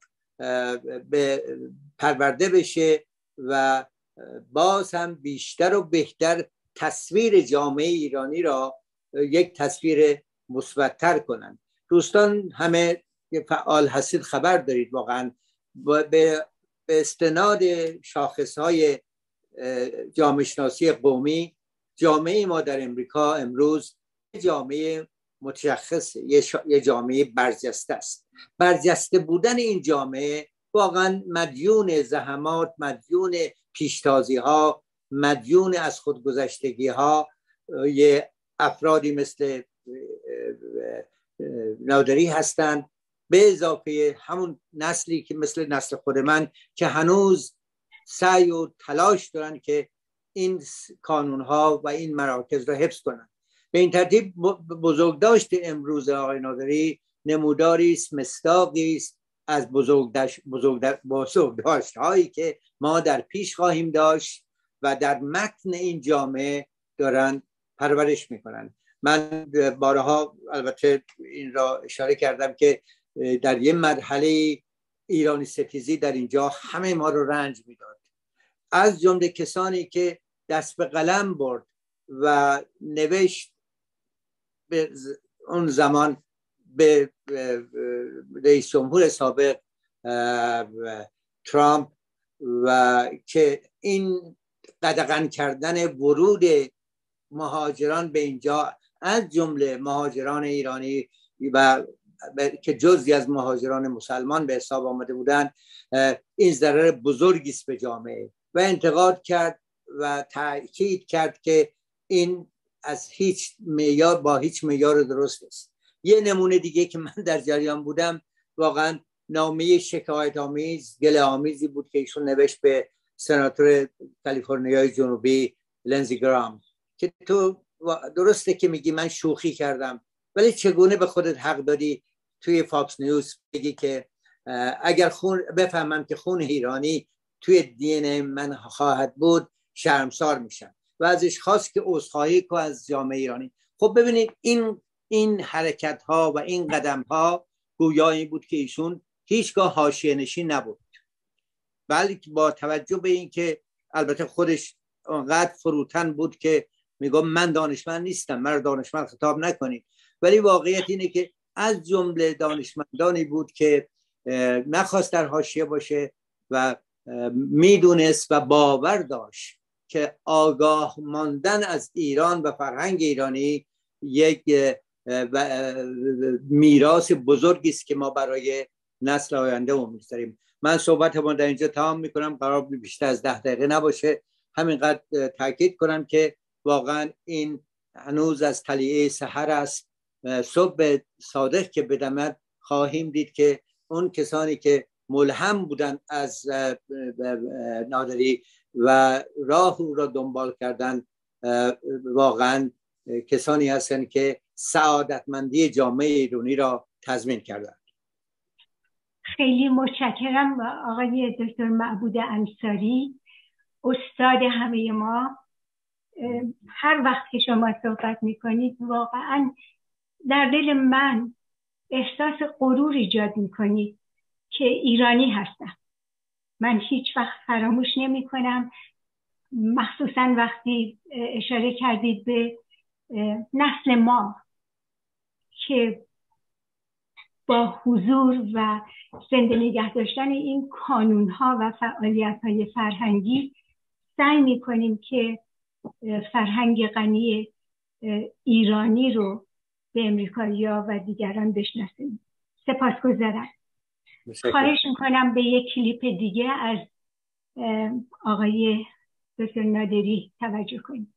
E: پرورده بشه و باز هم بیشتر و بهتر تصویر جامعه ایرانی را یک تصویر مثبت‌تر کنند. دوستان همه فعال هستید، خبر دارید واقعا به استناد شاخصهای جامعه شناسی قومی، جامعه ما در امریکا امروز جامعه متشخص، یه جامعه برجسته است. برجسته بودن این جامعه واقعا مدیون زحمات، مدیون پیشتازی ها، مدیون از خودگذشتگی ها یه افرادی مثل نادری هستند، به اضافه همون نسلی که مثل نسل خود من که هنوز سعی و تلاش دارن که این کانون ها و این مراکز را حفظ کنن. به این ترتیب بزرگداشت امروز آقای نادری نموداری است، مصداقی است از بزرگداشت بزرگداشت هایی که ما در پیش خواهیم داشت و در متن این جامعه دارن پرورش میکنن. من بارها البته این را اشاره کردم که در یه مرحله ایرانی ستیزی در اینجا همه ما رو رنج میداد، از جمله کسانی که دست به قلم برد و نوشت به اون زمان به رئیس جمهور سابق ترامپ و که این قدغن کردن ورود مهاجران به اینجا از جمله مهاجران ایرانی و که جزئی از مهاجران مسلمان به حساب آمده بودند، این ضرر بزرگی است به جامعه و انتقاد کرد و تاکید کرد که این از هیچ معیار با هیچ معیار درست است. یه نمونه دیگه که من در جریان بودم واقعا نامه شکایت آمیز گله آمیزی بود که ایشون نوشت به سناتور کالیفرنیای جنوبی لنزی گرام که تو درسته که میگی من شوخی کردم، ولی چگونه به خودت حق داری توی فاکس نیوز بگی که اگر خون بفهمم که خون ایرانی توی دی ان ای من خواهد بود شرمسار میشم و ازش خواست که عذرخواهی کنه از جامعه ایرانی. خب ببینید این این حرکت ها و این قدم ها گویا این بود که ایشون هیچگاه حاشیه نشین نبود، بلکه با توجه به این که البته خودش انقدر فروتن بود که میگم من دانشمند نیستم، من دانشمند خطاب نکنید، ولی واقعیت اینه که از جمله دانشمندانی بود که نخواست در حاشیه باشه و میدونست و باور داشت که آگاه ماندن از ایران و فرهنگ ایرانی یک میراث بزرگی است که ما برای نسل آینده می‌گذاریم. من صحبتمو در اینجا تمام میکنم، قرار بیشتر از ده دقیقه نباشه. همینقدر تاکید کنم که واقعا این هنوز از طلیعه سحر است. صبح صادق که بدمد خواهیم دید که اون کسانی که ملهم بودن از نادری و راه او را دنبال کردن واقعا کسانی هستند که سعادتمندی جامعه ایرانی را تضمین کردند.
A: خیلی متشکرم آقای دکتر معبود انصاری، استاد همه ما. هر وقت که شما صحبت میکنید واقعا در دل من احساس غرور ایجاد میکنید که ایرانی هستم. من هیچ وقت فراموش نمی کنم، مخصوصا وقتی اشاره کردید به نسل ما که با حضور و زنده نگه داشتن این کانون‌ها و فعالیت‌های فرهنگی سعی می‌کنیم که فرهنگ غنی ایرانی رو به امریکایی‌ها و دیگران بشناسیم. سپاسگزارم. خواهش می‌کنم به یک کلیپ دیگه از آقای دکتر نادری توجه کنیم.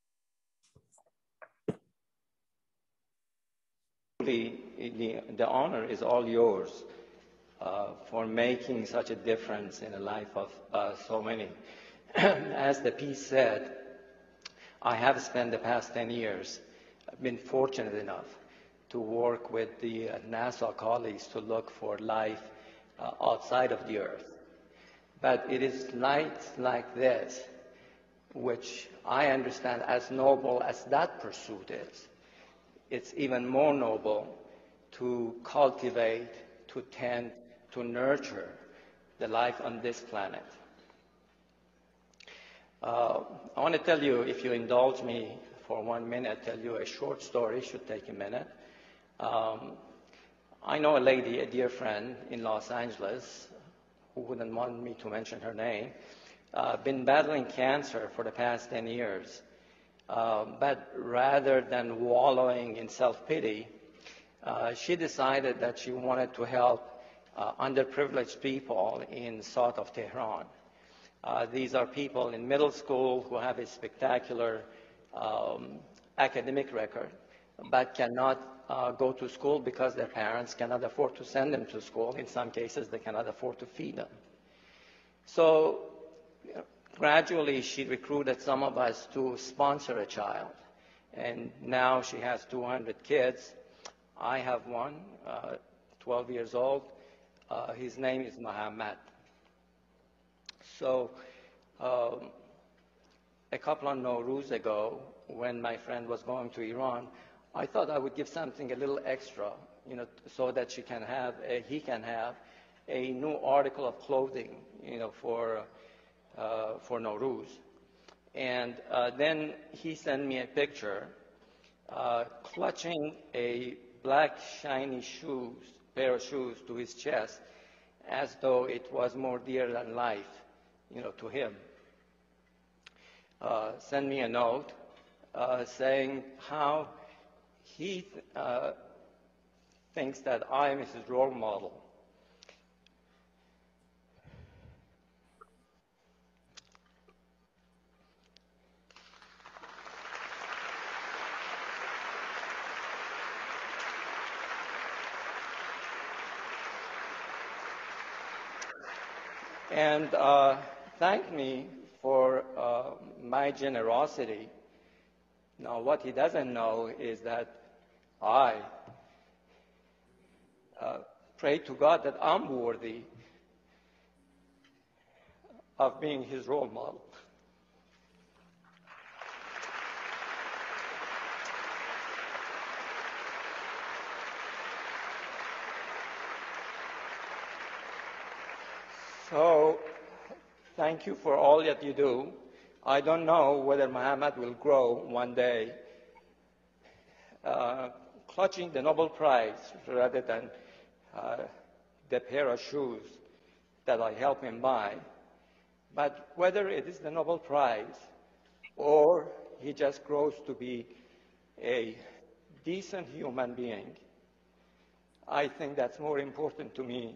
F: The, the, the honor is all yours uh, for making such a difference in the life of uh, so many. As the piece said, I have spent the past ten years, been fortunate enough to work with the uh, NASA colleagues to look for life uh, outside of the Earth. But it is nights like this, which I understand as noble as that pursuit is, it's even more noble to cultivate, to tend, to nurture the life on this planet. Uh, I want to tell you, if you indulge me for one minute, tell you a short story, should take a minute. Um, I know a lady, a dear friend in Los Angeles, who wouldn't want me to mention her name, uh, been battling cancer for the past ten years. Uh, but rather than wallowing in self-pity, uh, she decided that she wanted to help uh, underprivileged people in south of Tehran. Uh, these are people in middle school who have a spectacular um, academic record, but cannot uh, go to school because their parents cannot afford to send them to school. In some cases, they cannot afford to feed them. So, you know, gradually, she recruited some of us to sponsor a child, and now she has two hundred kids. I have one, uh, twelve years old. Uh, his name is Muhammad. So, um, a couple of Nowruz ago, when my friend was going to Iran, I thought I would give something a little extra, you know, so that she can have, a, he can have a new article of clothing, you know, for. Uh, Uh, for Nowruz. And uh, then he sent me a picture uh, clutching a black shiny shoes, pair of shoes to his chest as though it was more dear than life, you know, to him. Uh, sent me a note uh, saying how he th uh, thinks that I am his role model. and uh, thanked me for uh, my generosity. Now, what he doesn't know is that I uh, pray to God that I'm worthy of being his role model. So, thank you for all that you do. I don't know whether Muhammad will grow one day uh, clutching the Nobel Prize rather than uh, the pair of shoes that I help him buy. But whether it is the Nobel Prize or he just grows to be a decent human being, I think that's more important to me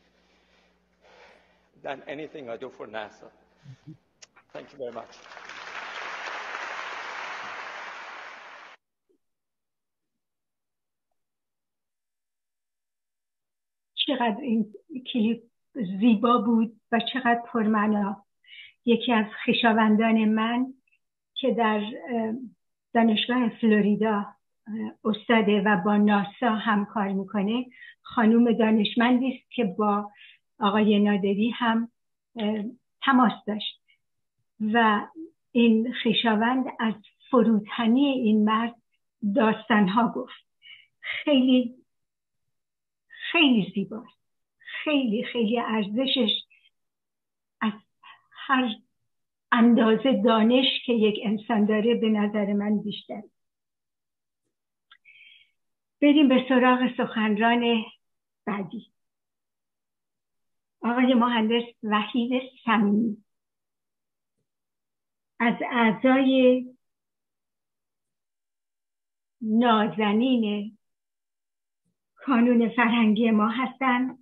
F: than anything I do for NASA. Thank you very much.
A: چقدر این کلیپ زیبا بود و چقدر پرمعنا. یکی از خویشاوندان من که در دانشگاه فلوریدا استاده و با ناسا هم کار میکنه، خانوم دانشمندی است که با آقای نادری هم تماس داشت و این خویشاوند از فروتنی این مرد داستانها گفت. خیلی خیلی زیباست، خیلی خیلی ارزشش از هر اندازه دانش که یک انسان داره به نظر من بیشتر. بریم به سراغ سخنران بعدی. آقای مهندس وحید صمیمی از اعضای نازنین کانون فرهنگی ما هستند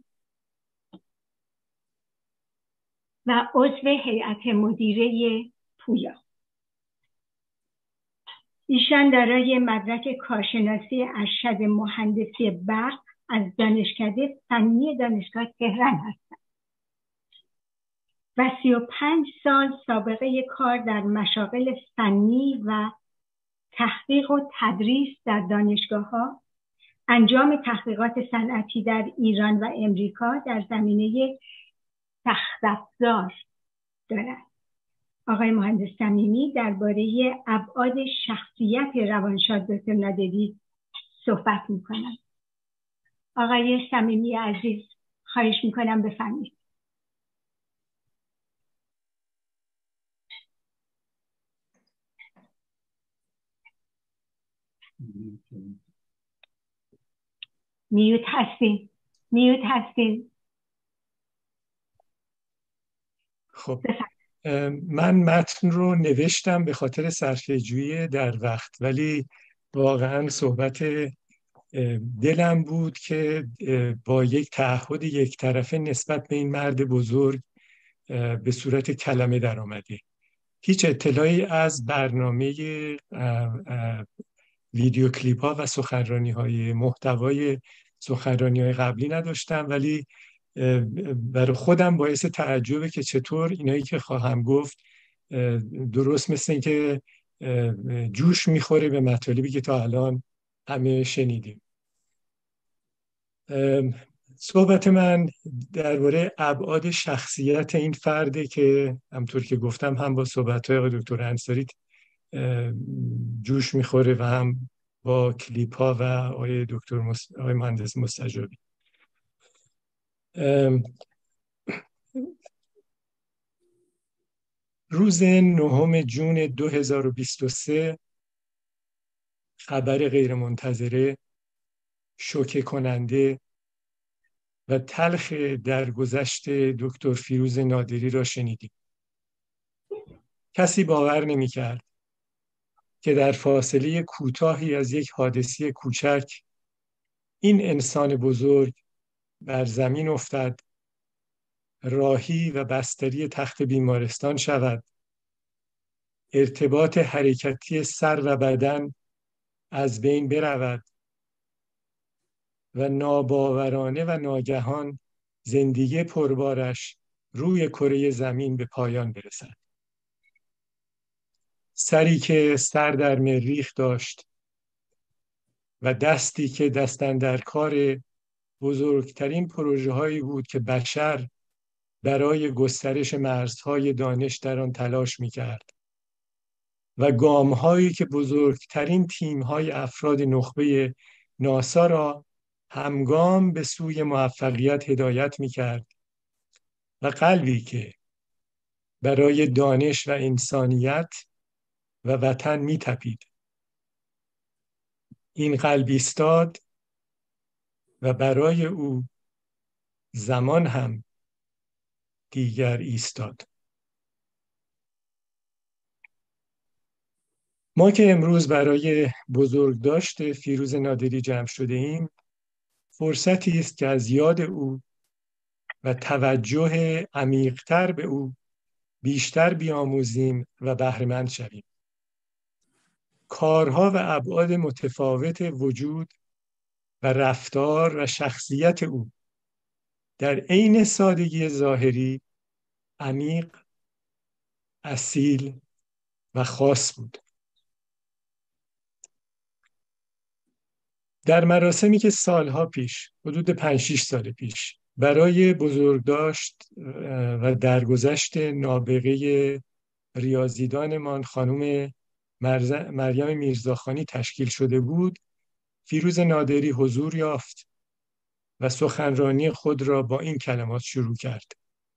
A: و عضو هیئت مدیره پویا. ایشان دارای مدرک کارشناسی ارشد مهندسی برق از دانشکده فنی دانشگاه تهران هستند و سی و پنج سال سابقه کار در مشاغل فنی و تحقیق و تدریس در دانشگاه‌ها، انجام تحقیقات صنعتی در ایران و امریکا در زمینه سخت افزار دارد. آقای مهندس صمیمی درباره ابعاد شخصیت روانشاد دکتر نادری صحبت می‌کنند. آقای صمیمی عزیز، خواهش می‌کنم بفرمایید. میوت هستین میوت هستین
G: خب من متن رو نوشتم به خاطر صرفه‌جویی در وقت، ولی واقعا صحبت دلم بود که با یک تعهد یک طرفه نسبت به این مرد بزرگ به صورت کلمه در آمده. هیچ اطلاعی از برنامه ویدیو کلیپ ها و سخنرانی های محتوای سخنرانی های قبلی نداشتم، ولی برای خودم باعث تعجبه که چطور اینایی که خواهم گفت درست مثل این که جوش میخوره به مطالبی که تا الان همه شنیدیم. صحبت من درباره ابعاد شخصیت این فرده که همطور که گفتم هم با صحبت‌های آقای دکتر انصاری جوش میخوره و هم با کلیپ ها و آقای دکتر مس... آقای مهندس مستجابی. روز نهم ژوئن دو هزار و بیست و سه خبر غیرمنتظره، شوکه کننده و تلخ درگذشت دکتر فیروز نادری را شنیدیم. کسی باور نمی‌کرد که در فاصله کوتاهی از یک حادثه کوچک این انسان بزرگ بر زمین افتد، راهی و بستری تخت بیمارستان شود، ارتباط حرکتی سر و بدن از بین برود و ناباورانه و ناگهان زندگی پربارش روی کره زمین به پایان برسد. سری که سر در مریخ داشت و دستی که دستن در کار بزرگترین پروژه هایی بود که بشر برای گسترش مرزهای دانش در آن تلاش می‌کرد و گام هایی که بزرگترین تیم های افراد نخبه ناسا را همگام به سوی موفقیت هدایت می‌کرد و قلبی که برای دانش و انسانیت و وطن می‌تپید. این قلب ایستاد و برای او زمان هم دیگر ایستاد. ما که امروز برای بزرگداشت فیروز نادری جمع شده ایم، فرصتی است که از یاد او و توجه عمیق‌تر به او بیشتر بیاموزیم و بهره‌مند شویم. کارها و ابعاد متفاوت وجود و رفتار و شخصیت او در عین سادگی ظاهری عمیق، اصیل و خاص بود. در مراسمی که سالها پیش، حدود پنج شش سال پیش، برای بزرگداشت و درگذشت نابغه ریاضیدانمان خانم مریم میرزاخانی تشکیل شده بود، فیروز نادری حضور یافت و سخنرانی خود را با این کلمات شروع کرد: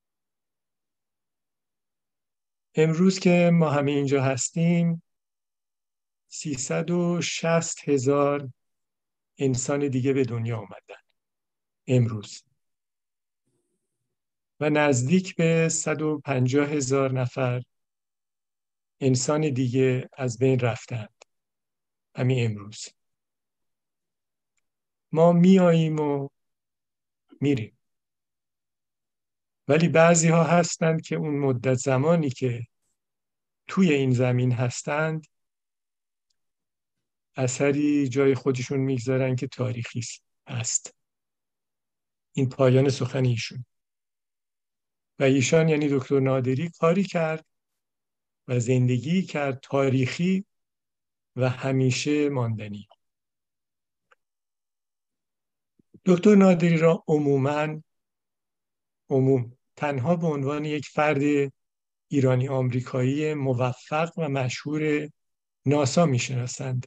G: امروز که ما همه اینجا هستیم، سیصد و شصت هزار انسان دیگه به دنیا آمدن امروز و نزدیک به صد و پنجاه هزار نفر انسان دیگه از بین رفتند همین امروز. ما میاییم و میریم، ولی بعضی ها هستند که اون مدت زمانی که توی این زمین هستند اثری جای خودشون میگذارن که تاریخی است. این پایان سخن ایشون و ایشان یعنی دکتر نادری کاری کرد و زندگی کرد تاریخی و همیشه ماندنی. دکتر نادری را عموماً عموم تنها به عنوان یک فرد ایرانی آمریکایی موفق و مشهور ناسا میشناسند،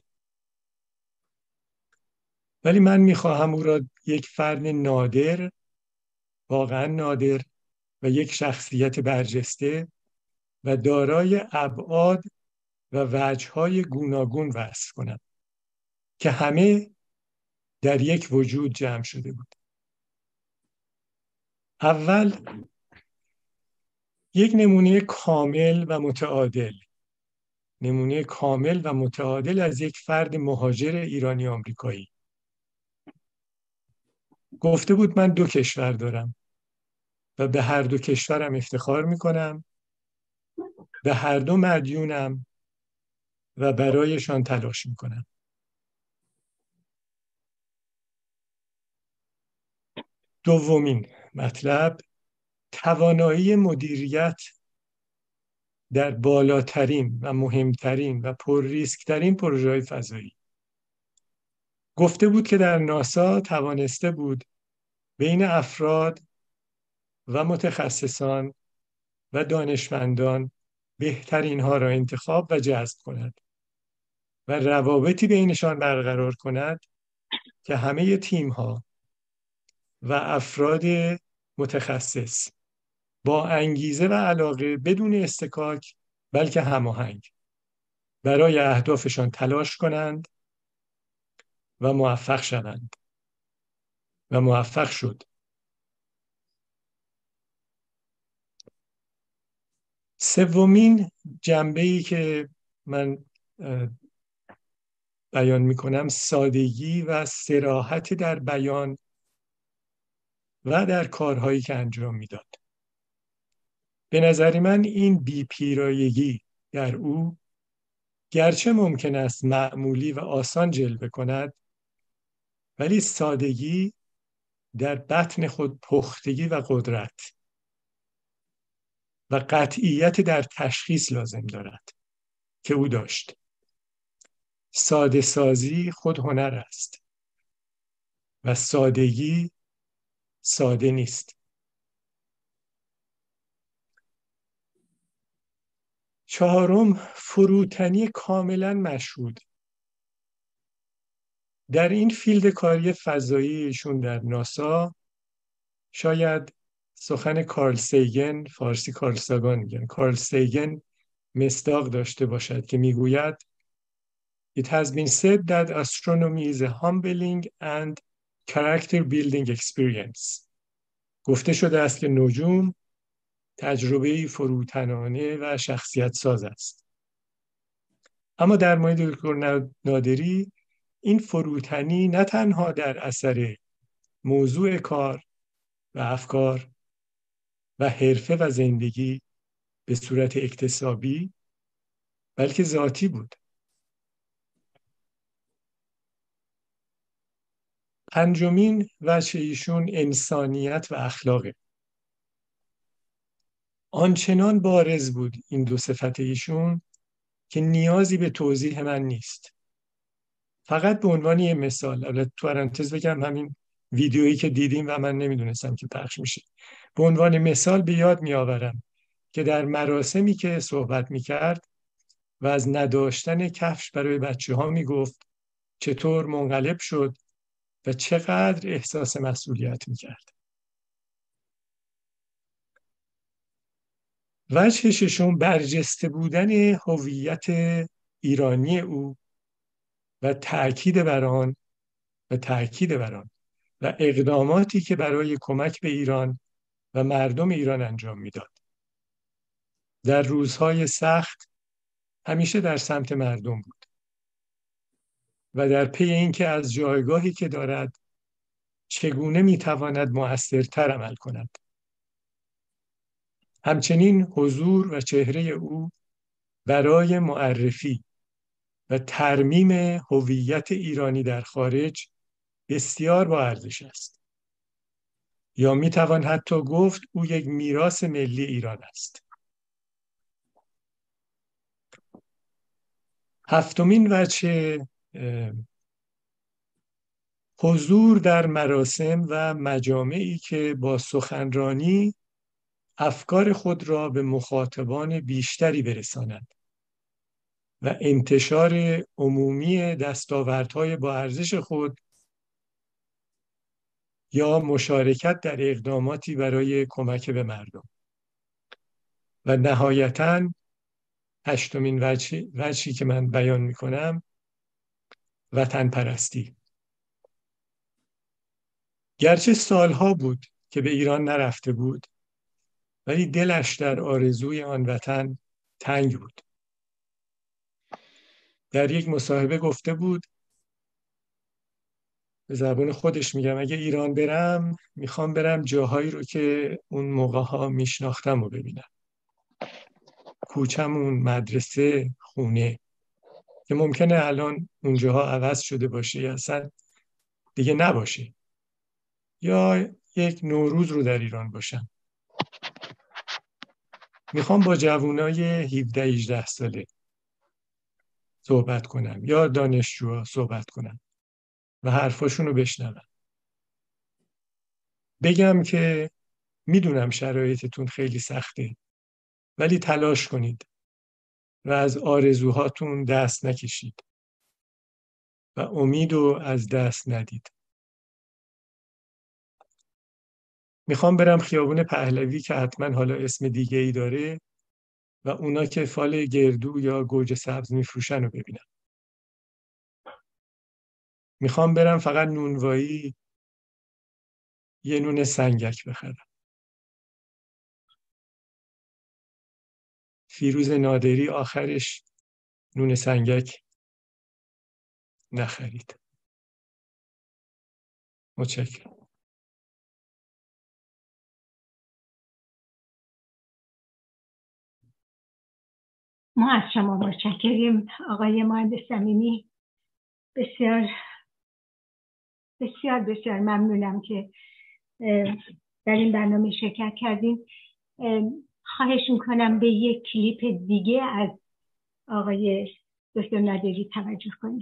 G: ولی من میخواهم او را یک فرد نادر، واقعا نادر و یک شخصیت برجسته و دارای ابعاد و وجه‌های گوناگون وصف کنم که همه در یک وجود جمع شده بود. اول یک نمونه کامل و متعادل نمونه کامل و متعادل از یک فرد مهاجر ایرانی آمریکایی. گفته بود من دو کشور دارم و به هر دو کشورم افتخار میکنم، به هر دو مدیونم و برایشان تلاش میکنم. دومین مطلب، توانایی مدیریت در بالاترین و مهمترین و پر ریسک ترین پروژه‌های فضایی. گفته بود که در ناسا توانسته بود بین افراد و متخصصان و دانشمندان بهترین ها را انتخاب و جذب کند و روابطی بینشان برقرار کند که همه تیم ها و افراد متخصص با انگیزه و علاقه بدون استکاک بلکه هماهنگ برای اهدافشان تلاش کنند و موفق شوند و موفق شد. سومین جنبه‌ای که من بیان می‌کنم سادگی و صراحت در بیان و در کارهایی که انجام میداد. به نظر من این بی‌پیرایگی در او گرچه ممکن است معمولی و آسان جلوه کند، ولی سادگی در بطن خود پختگی و قدرت و قطعیت در تشخیص لازم دارد که او داشت. ساده سازی خود هنر است و سادگی ساده نیست. چهارم، فروتنی کاملا مشهود. در این فیلد کاری فضاییشون در ناسا شاید سخن کارل سیگن، فارسی کارل ساگان میگن، کارل سیگن مصداق داشته باشد که میگوید It has been said that astronomy is a humbling and character building experience. گفته شده است که نجوم تجربه فروتنانه و شخصیت ساز است. اما در مورد دکتر نادری این فروتنی نه تنها در اثر موضوع کار و افکار و حرفه و زندگی به صورت اکتسابی بلکه ذاتی بود. پنجمین وجه ایشون انسانیت و اخلاقه. آنچنان بارز بود این دو صفت ایشون که نیازی به توضیح من نیست. فقط به عنوان یه مثال، البته تو پرانتز بگم همین ویدیویی که دیدیم و من نمیدونستم که پخش میشه، به عنوان مثال به یاد میآورم که در مراسمی که صحبت میکرد و از نداشتن کفش برای بچه ها میگفت چطور منقلب شد و چقدر احساس مسئولیت میکرد. وجه ششم برجسته بودن هویت ایرانی او و تأکید بر آن و تأکید بر آن و اقداماتی که برای کمک به ایران و مردم ایران انجام میداد. در روزهای سخت همیشه در سمت مردم بود و در پی اینکه از جایگاهی که دارد چگونه میتواند مؤثرتر عمل کند. همچنین حضور و چهره او برای معرفی و ترمیم هویت ایرانی در خارج بسیار با ارزش است. یا میتوان حتی گفت او یک میراث ملی ایران است. هفتمین وجه حضور در مراسم و مجامعی که با سخنرانی افکار خود را به مخاطبان بیشتری برساند و انتشار عمومی دستاوردهای با ارزش خود یا مشارکت در اقداماتی برای کمک به مردم. و نهایتاً هشتمین وجهی وجهی که من بیان میکنم وطن پرستی. گرچه سالها بود که به ایران نرفته بود ولی دلش در آرزوی آن وطن تنگ بود. در یک مصاحبه گفته بود، به زبان خودش میگم، اگه ایران برم میخوام برم جاهایی رو که اون موقع ها میشناختم رو ببینم. کوچمون، مدرسه، خونه که ممکنه الان اونجاها عوض شده باشه یا اصلا دیگه نباشه، یا یک نوروز رو در ایران باشم. میخوام با جوانای هفده هجده ساله صحبت کنم یا دانشجوها صحبت کنم و حرفاشون رو بشنوم. بگم که میدونم شرایطتون خیلی سخته ولی تلاش کنید و از آرزوهاتون دست نکشید و امید رو از دست ندید. میخوام برم خیابون پهلوی که حتما حالا اسم دیگه ای داره و اونا که فال گردو یا گوجه سبز میفروشن رو ببینم. میخوام برم فقط نونوایی یه نون سنگک بخرم. فیروز نادری آخرش نون سنگک نخرید. متشکرم.
A: ما از شما متشکریم آقای مهندس صمیمی. بسیار بسیار بسیار ممنونم که در این برنامه شرکت کردین. خواهش میکنم به یک کلیپ دیگه از آقای دکتر نادری توجه کنید.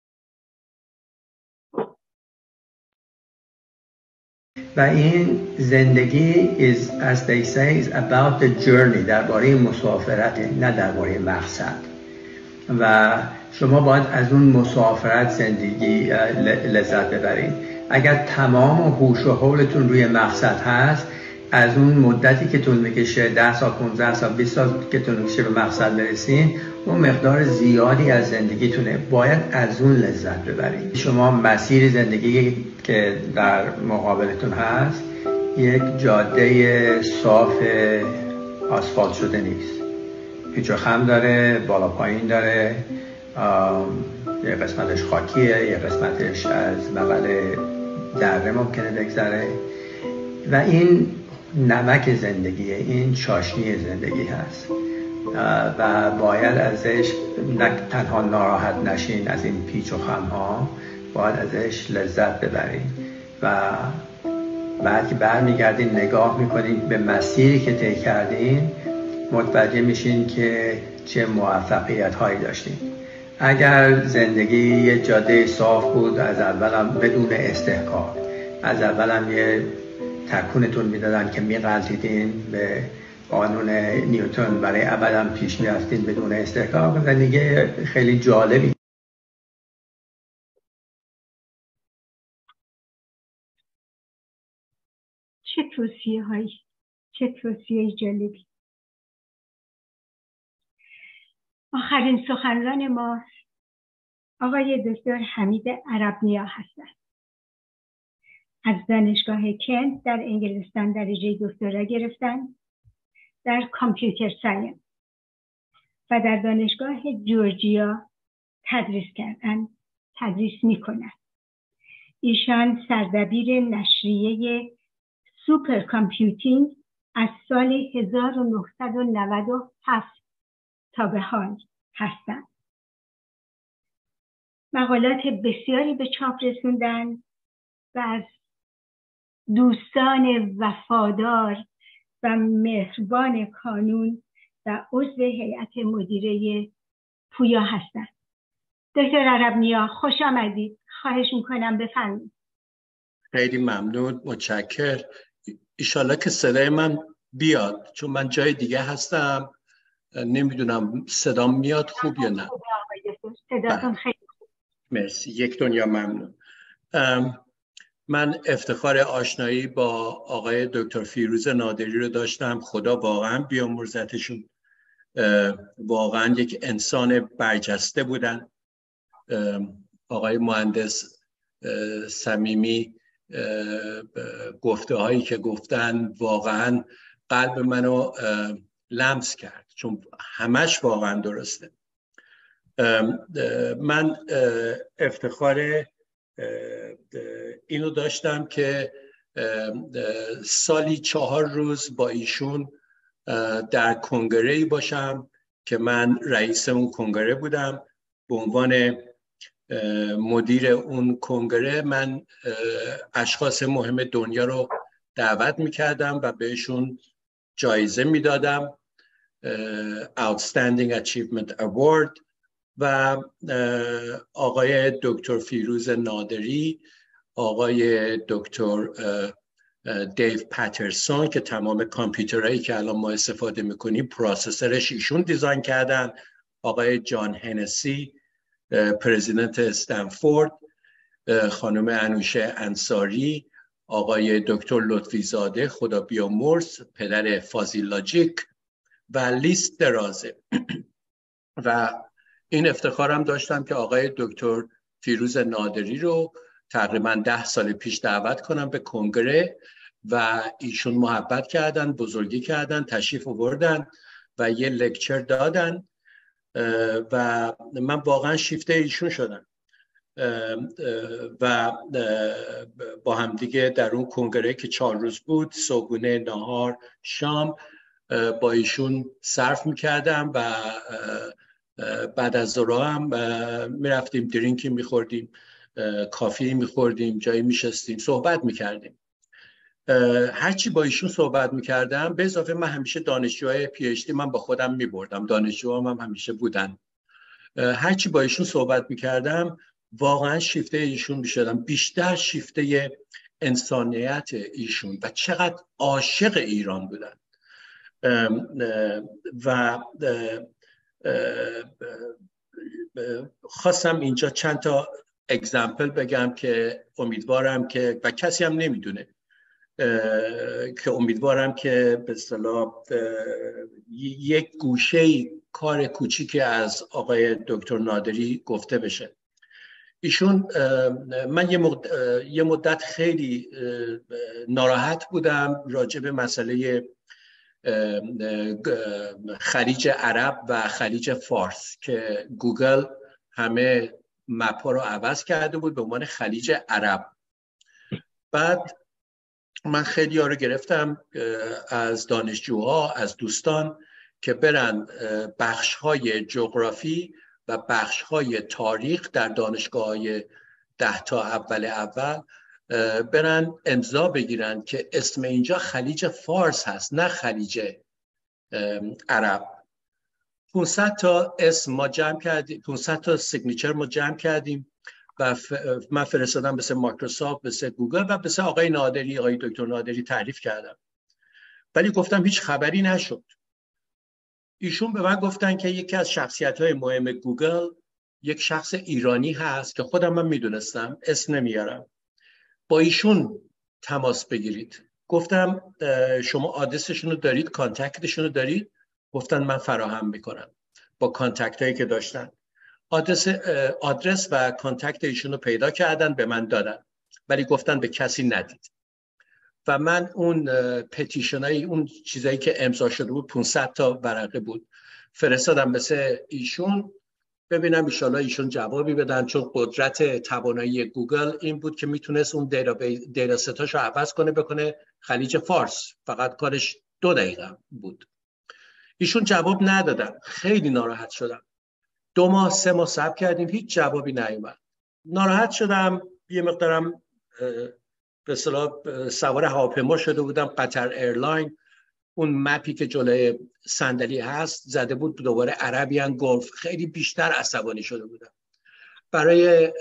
H: و این زندگی is as they say is about the journey، درباره مسافرت نه درباره مقصد. و شما باید از اون مسافرت زندگی لذت ببرید. اگر تمام هوش و حولتون روی مقصد هست، از اون مدتی که طول میکشه ده سال پانزده سال بیست سال که طول میکشه به مقصد برسین، اون مقدار زیادی از زندگیتونه، باید از اون لذت ببرید. شما مسیر زندگی که در مقابلتون هست یک جاده صاف آسفالت شده نیست، پیچ و خم داره، بالا پایین داره، یه قسمتش خاکیه، یه قسمتش از بغل دره ممکنه بگذره و این نمک زندگیه، این چاشنی زندگی هست و باید ازش تنها ناراحت نشین از این پیچ و خم ها، باید ازش لذت ببرید و بعد که برمیگردین نگاه میکنین به مسیری که طی کردین، متوجه میشین که چه موفقیت هایی داشتین. اگر زندگی یه جاده صاف بود، از اولم بدون استحقاق، از اولم یه تکونتون میدادن که میغلطیدین به قانون نیوتن، برای ابدم پیش میرفتین بدون استحقاق، زندگی خیلی جالبی.
A: چه توصیه هایی، چه توصیه جالبی. آخرین سخنران ما آقای دکتر حمید عربنیا هستند. از دانشگاه کنت در انگلستان درجه دکترا گرفتند در کامپیوتر ساینس و در دانشگاه جورجیا تدریس کردند، تدریس میکنند. ایشان سردبیر نشریه سوپر کامپیوتینگ از سال هزار و نهصد و نود و هفت تا به حال هستند. مقالات بسیاری به چاپ رسوندند و از دوستان وفادار و مهربان کانون و عضو هیئت مدیره پویا هستند. دکتر عربنیا خوش آمدید. خواهش میکنم بفرمایید.
I: خیلی ممنون، متشکر. ایشالله که صدای من بیاد، چون من جای دیگه هستم، نمیدونم صدام میاد خوب یا نه.
A: صداتون خیلی خوب.
I: مرسی، یک دنیا ممنون. من افتخار آشنایی با آقای دکتر فیروز نادری رو داشتم. خدا واقعا بیامرزتشون، واقعا یک انسان برجسته بودن. آقای مهندس صمیمی گفته هایی که گفتن واقعا قلب منو لمس کرد، چون همش واقعا درسته. من افتخار اینو داشتم که سالی چهار روز با ایشون در کنگره‌ای باشم که من رئیس اون کنگره بودم. به عنوان مدیر اون کنگره من اشخاص مهم دنیا رو دعوت میکردم و بهشون جایزه میدادم، Outstanding Achievement Award. و آقای دکتر فیروز نادری، آقای دکتر دیو پاترسون که تمام کامپیوترهایی که الان ما استفاده میکنیم پروسسورش ایشون دیزاین کردن، آقای جان هنسی پرزیدنت استنفورد، خانم انوشه انصاری، آقای دکتر لطفی زاده خدا بیامرز پدر فازی لاجیک و لیست درازه. و این افتخارم داشتم که آقای دکتر فیروز نادری رو تقریبا ده سال پیش دعوت کنم به کنگره و ایشون محبت کردن، بزرگی کردن، تشریف آوردن و یه لکچر دادن و من واقعا شیفته ایشون شدم و با هم دیگه در اون کنگره که چهار روز بود، صبحونه، نهار، شام با ایشون صرف میکردم و بعد از ظهر هم میرفتیم درینکی میخوردیم، کافی میخوردیم، جایی میشستیم، صحبت میکردیم. هرچی با ایشون صحبت میکردم، به اضافه من همیشه دانشجوهای پی اچ دی من با خودم میبردم، دانشجوام هم همیشه بودن، هرچی با ایشون صحبت میکردم واقعا شیفته ایشون میشدم، بیشتر شیفته انسانیت ایشون و چقدر عاشق ایران بودن. و خواستم اینجا چند تا اگزمپل بگم که امیدوارم که، و کسی هم نمیدونه، که امیدوارم که به اصطلاح یک گوشه کار کوچیکی از آقای دکتر نادری گفته بشه. ایشون، من یه مدت خیلی ناراحت بودم راجع به مسئله خلیج عرب و خلیج فارس که گوگل همه مپا رو عوض کرده بود به عنوان خلیج عرب. بعد من خیلی ها رو گرفتم از دانشجوها، از دوستان که برن بخش‌های جغرافی و بخش‌های تاریخ در دانشگاه‌های ده تا اول اول برن امضا بگیرن که اسم اینجا خلیج فارس هست نه خلیج عرب. پانصد تا اسم ما جمع کردیم، پانصد تا سیگنیچر ما جمع کردیم و من فرستادم به مایکروسافت، به گوگل و به آقای نادری، آقای دکتر نادری تعریف کردم، ولی گفتم هیچ خبری نشد. ایشون به من گفتن که یکی از شخصیت‌های مهم گوگل یک شخص ایرانی هست که خودم من میدونستم، اسم نمیارم، با ایشون تماس بگیرید. گفتم شما آدرسشون رو دارید، کانتکتشون رو دارید؟ گفتن من فراهم میکنم. با کانتکت هایی که داشتن آدرس آدرس و کانتکت ایشون رو پیدا کردن، به من دادن، ولی گفتن به کسی ندید. و من اون پتیشن های، اون چیزایی که امضا شده بود، پانصد تا ورقه بود، فرستادم به ایشون ببینم ان شاءالله ایشون جوابی بدن، چون قدرت توانایی گوگل این بود که میتونست اون دیتا ستاشو عوض کنه بکنه خلیج فارس، فقط کارش دو دقیقه بود. ایشون جواب ندادن، خیلی ناراحت شدم. دو ماه سه ماه صبر کردیم، هیچ جوابی نیومد. ناراحت شدم، یه مقدارم به اصطلاح سوار هواپیما شده بودم، قطر ایرلاین، اون مپی که جلوی صندلی هست زده بود دوباره عربیان گلف، خیلی بیشتر عصبانی شده بودم. برای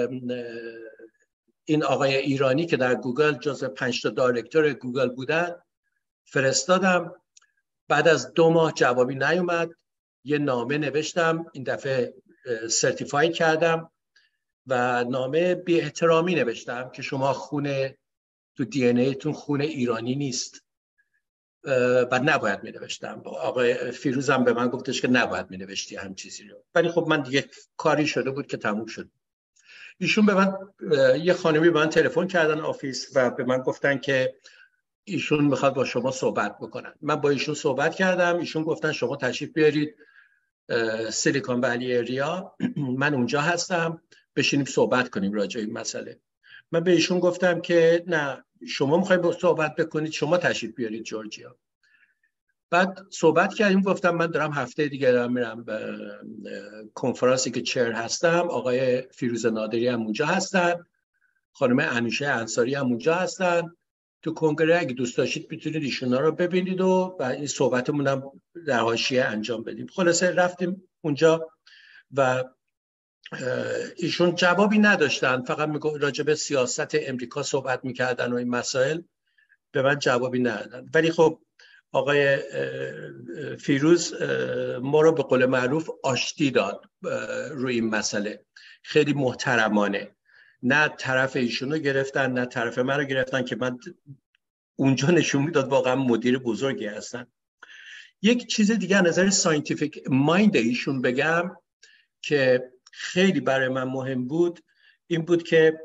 I: این آقای ایرانی که در گوگل جزو پنج تا دایرکتور گوگل بودن فرستادم. بعد از دو ماه جوابی نیومد، یه نامه نوشتم، این دفعه سرتیفای کردم و نامه بی احترامی نوشتم که شما خونه تو دی ان ایتون خونه ایرانی نیست و نباید می نوشتم. آقای فیروز هم به من گفتش که نباید می نوشتی هم چیزی رو، ولی خب من دیگه کاری شده بود که تموم شد. ایشون به من، یه خانمی به من تلفن کردن آفیس و به من گفتن که ایشون میخواد با شما صحبت بکنن. من با ایشون صحبت کردم، ایشون گفتن شما تشریف بیارید سیلیکون ولی ایریا، من اونجا هستم، بشینیم صحبت کنیم راجع به این مسئله. من به ایشون گفتم که نه، شما میخواید با صحبت بکنید، شما تشریف بیارید جورجیا. بعد صحبت کردیم، گفتم من دارم هفته دیگه دارم میرم به کنفرانسی که چر هستم، آقای فیروز نادری هم اونجا هستن، خانم انوشه انصاری هم اونجا هستن، تو کنگره اگه دوست داشتید میتونید ایشونا رو ببینید و, و این صحبتمون هم در حاشیه انجام بدیم. خلاصه رفتیم اونجا و ایشون جوابی نداشتن، فقط میگو راجع به سیاست امریکا صحبت میکردن و این مسائل، به من جوابی ندادن. ولی خب آقای فیروز ما رو به قول معروف آشتی داد روی این مسئله، خیلی محترمانه، نه طرف ایشون رو گرفتن نه طرف من رو گرفتن که من اونجا نشون میداد واقعا مدیر بزرگی هستن. یک چیز دیگه از نظر ساینتیفیک مایند ایشون بگم که خیلی برای من مهم بود، این بود که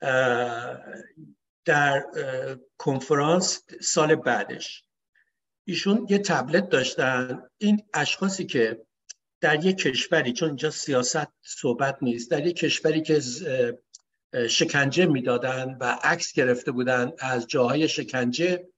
I: در کنفرانس سال بعدش ایشون یه تبلت داشتن. این اشخاصی که در یک کشوری، چون اینجا سیاست صحبت نیست، در یک کشوری که شکنجه میدادن و عکس گرفته بودن از جاهای شکنجه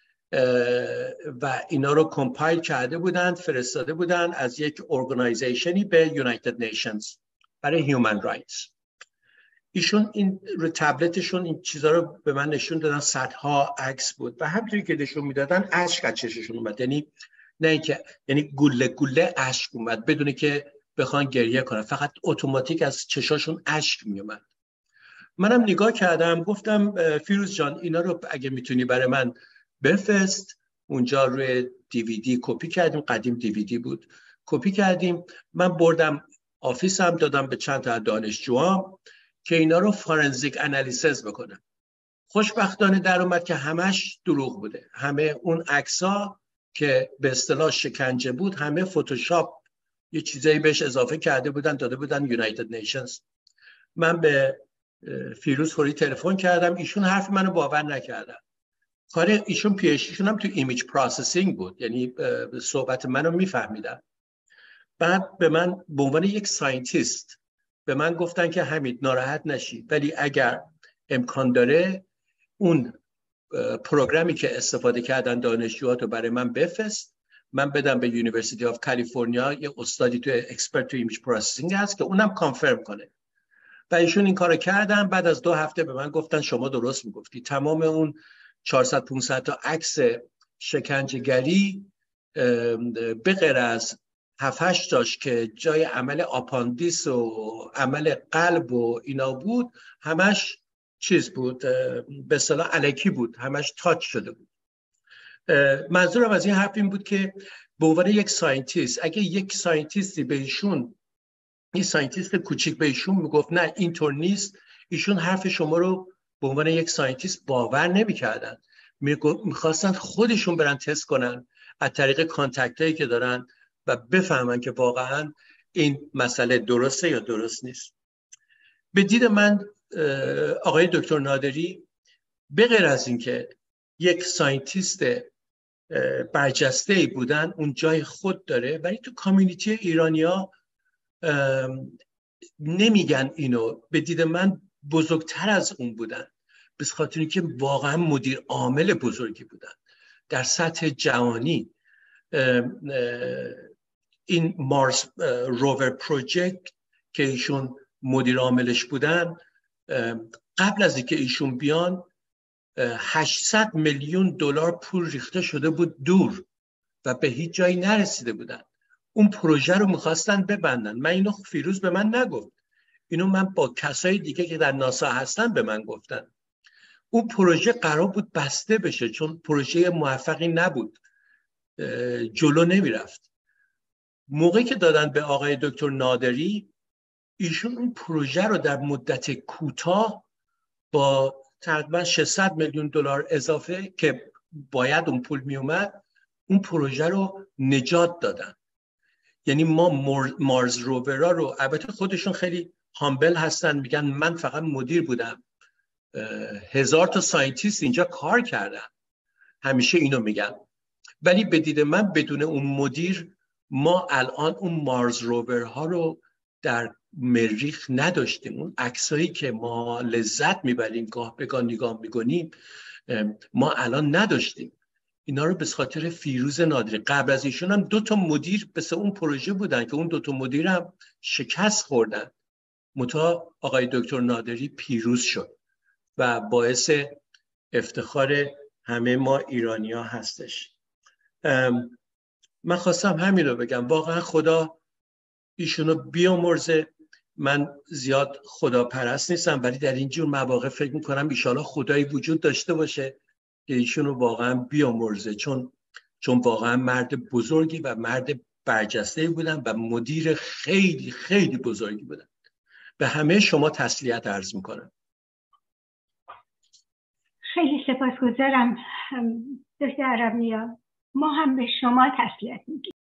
I: و اینا رو کمپایل کرده بودن، فرستاده بودن از یک ارگانایزیشنی به یونایتد نیشنز برای هیومن رایتس. ایشون این رو تبلتشون این چیزا رو به من نشون دادن، صدها عکس بود و همینطوری که نشون میدادن اشک از چششون اومد. یعنی نه اینکه یعنی گله گله اشک اومد بدون که بخوان گریه کنن، فقط اتوماتیک از چشاشون اشک میومد. منم نگاه کردم گفتم فیروز جان اینا رو اگه میتونی برای من بفرست. اونجا روی دیویدی کپی کردیم، قدیم دیویدی بود، کپی کردیم. من بردم آفیسم، دادم به چند تا دانشجوام که اینا رو فورنزیک انالیسیس بکنم. خوشبختانه در اومد که همش دروغ بوده. همه اون عکس‌ها که به اصطلاح شکنجه بود همه فتوشاپ یه چیزایی بهش اضافه کرده بودن، داده بودن یونایتد نیشنز. من به فیروز فوری تلفن کردم، ایشون حرف منو باور نکردن. کار ایشون پی اچ دیشون هم تو ایمیج پروسسینگ بود، یعنی صحبت منو میفهمیدن. بعد به من به عنوان یک ساینتیست به من گفتن که حمید ناراحت نشی، ولی اگر امکان داره اون پروگرامی که استفاده کردن دانشجوها رو برای من بفرست، من بدم به یونیورسیتی آف کالیفرنیا، یه استادی تو اکسپرت تو ایمیج پروسسینگ هست که اونم کانفرم کنه. و ایشون این کارو کردن. بعد از دو هفته به من گفتن شما درست میگفتی، تمام اون چهارصد پانصد تا عکس شکنجهگری به غیر از هفت هشت تاش که جای عمل آپاندیس و عمل قلب و اینا بود، همش چیز بود، به اصطلاح الکی بود، همش تاچ شده بود. منظورم از این حرف این بود که به عنوان یک ساینتیست اگه یک ساینتیستی به ایشون، این ساینتیست کوچیک به ایشون میگفت نه اینطور نیست، ایشون حرف شما رو به عنوان یک ساینتیست باور نمی‌کردن. میخواستن خودشون برن تست کنن از طریق کانتکت هایی که دارن و بفهمن که واقعا این مسئله درسته یا درست نیست. به دید من آقای دکتر نادری به غیر از این که یک ساینتیست برجسته‌ای بودن، اون جای خود داره، ولی تو کامیونیتی ایرانیا نمیگن اینو. به دید من بزرگتر از اون بودن، به خاطر اینکه واقعا مدیر عامل بزرگی بودن در سطح جهانی. این مارس روور پروژکت که ایشون مدیر عاملش بودن، قبل از اینکه ایشون بیان هشتصد میلیون دلار پول ریخته شده بود دور و به هیچ جایی نرسیده بودن. اون پروژه رو میخواستن ببندن. من اینو فیروز به من نگفت، اینو من با کسای دیگه که در ناسا هستن به من گفتن. اون پروژه قرار بود بسته بشه چون پروژه موفقی نبود، جلو نمیرفت. موقعی که دادن به آقای دکتر نادری، ایشون اون پروژه رو در مدت کوتاه با تقریبا ششصد میلیون دلار اضافه که باید اون پول می اومد، اون پروژه رو نجات دادن. یعنی ما مارز روورا رو، البته خودشون خیلی هامبل هستن، میگن من فقط مدیر بودم، هزار تا ساینتیست اینجا کار کردن، همیشه اینو میگن. ولی به دید من بدون اون مدیر ما الان اون مارز روورها رو در مریخ نداشتیم. اون عکسایی که ما لذت میبریم گاه به گاه نگاه میکنیم ما الان نداشتیم. اینا رو به خاطر فیروز نادری. قبل از ایشون هم دو تا مدیر بس اون پروژه بودن که اون دو تا مدیر هم شکست خوردن. متا آقای دکتر نادری پیروز شد و باعث افتخار همه ما ایرانی‌ها هستش. من خواستم همین رو بگم، واقعا خدا ایشونو بیامرزه. من زیاد خدا پرست نیستم، ولی در اینجور مواقع فکر میکنم ایشالا خدایی وجود داشته باشه که ایشونو واقعا بیامرزه، چون چون واقعا مرد بزرگی و مرد برجسته‌ای بودن و مدیر خیلی خیلی بزرگی بودن. به همه شما تسلیت عرض میکنم.
A: خیلی سپاسگزارم دکتر عرب‌نیا. ما هم به شما تسلیت میگیم.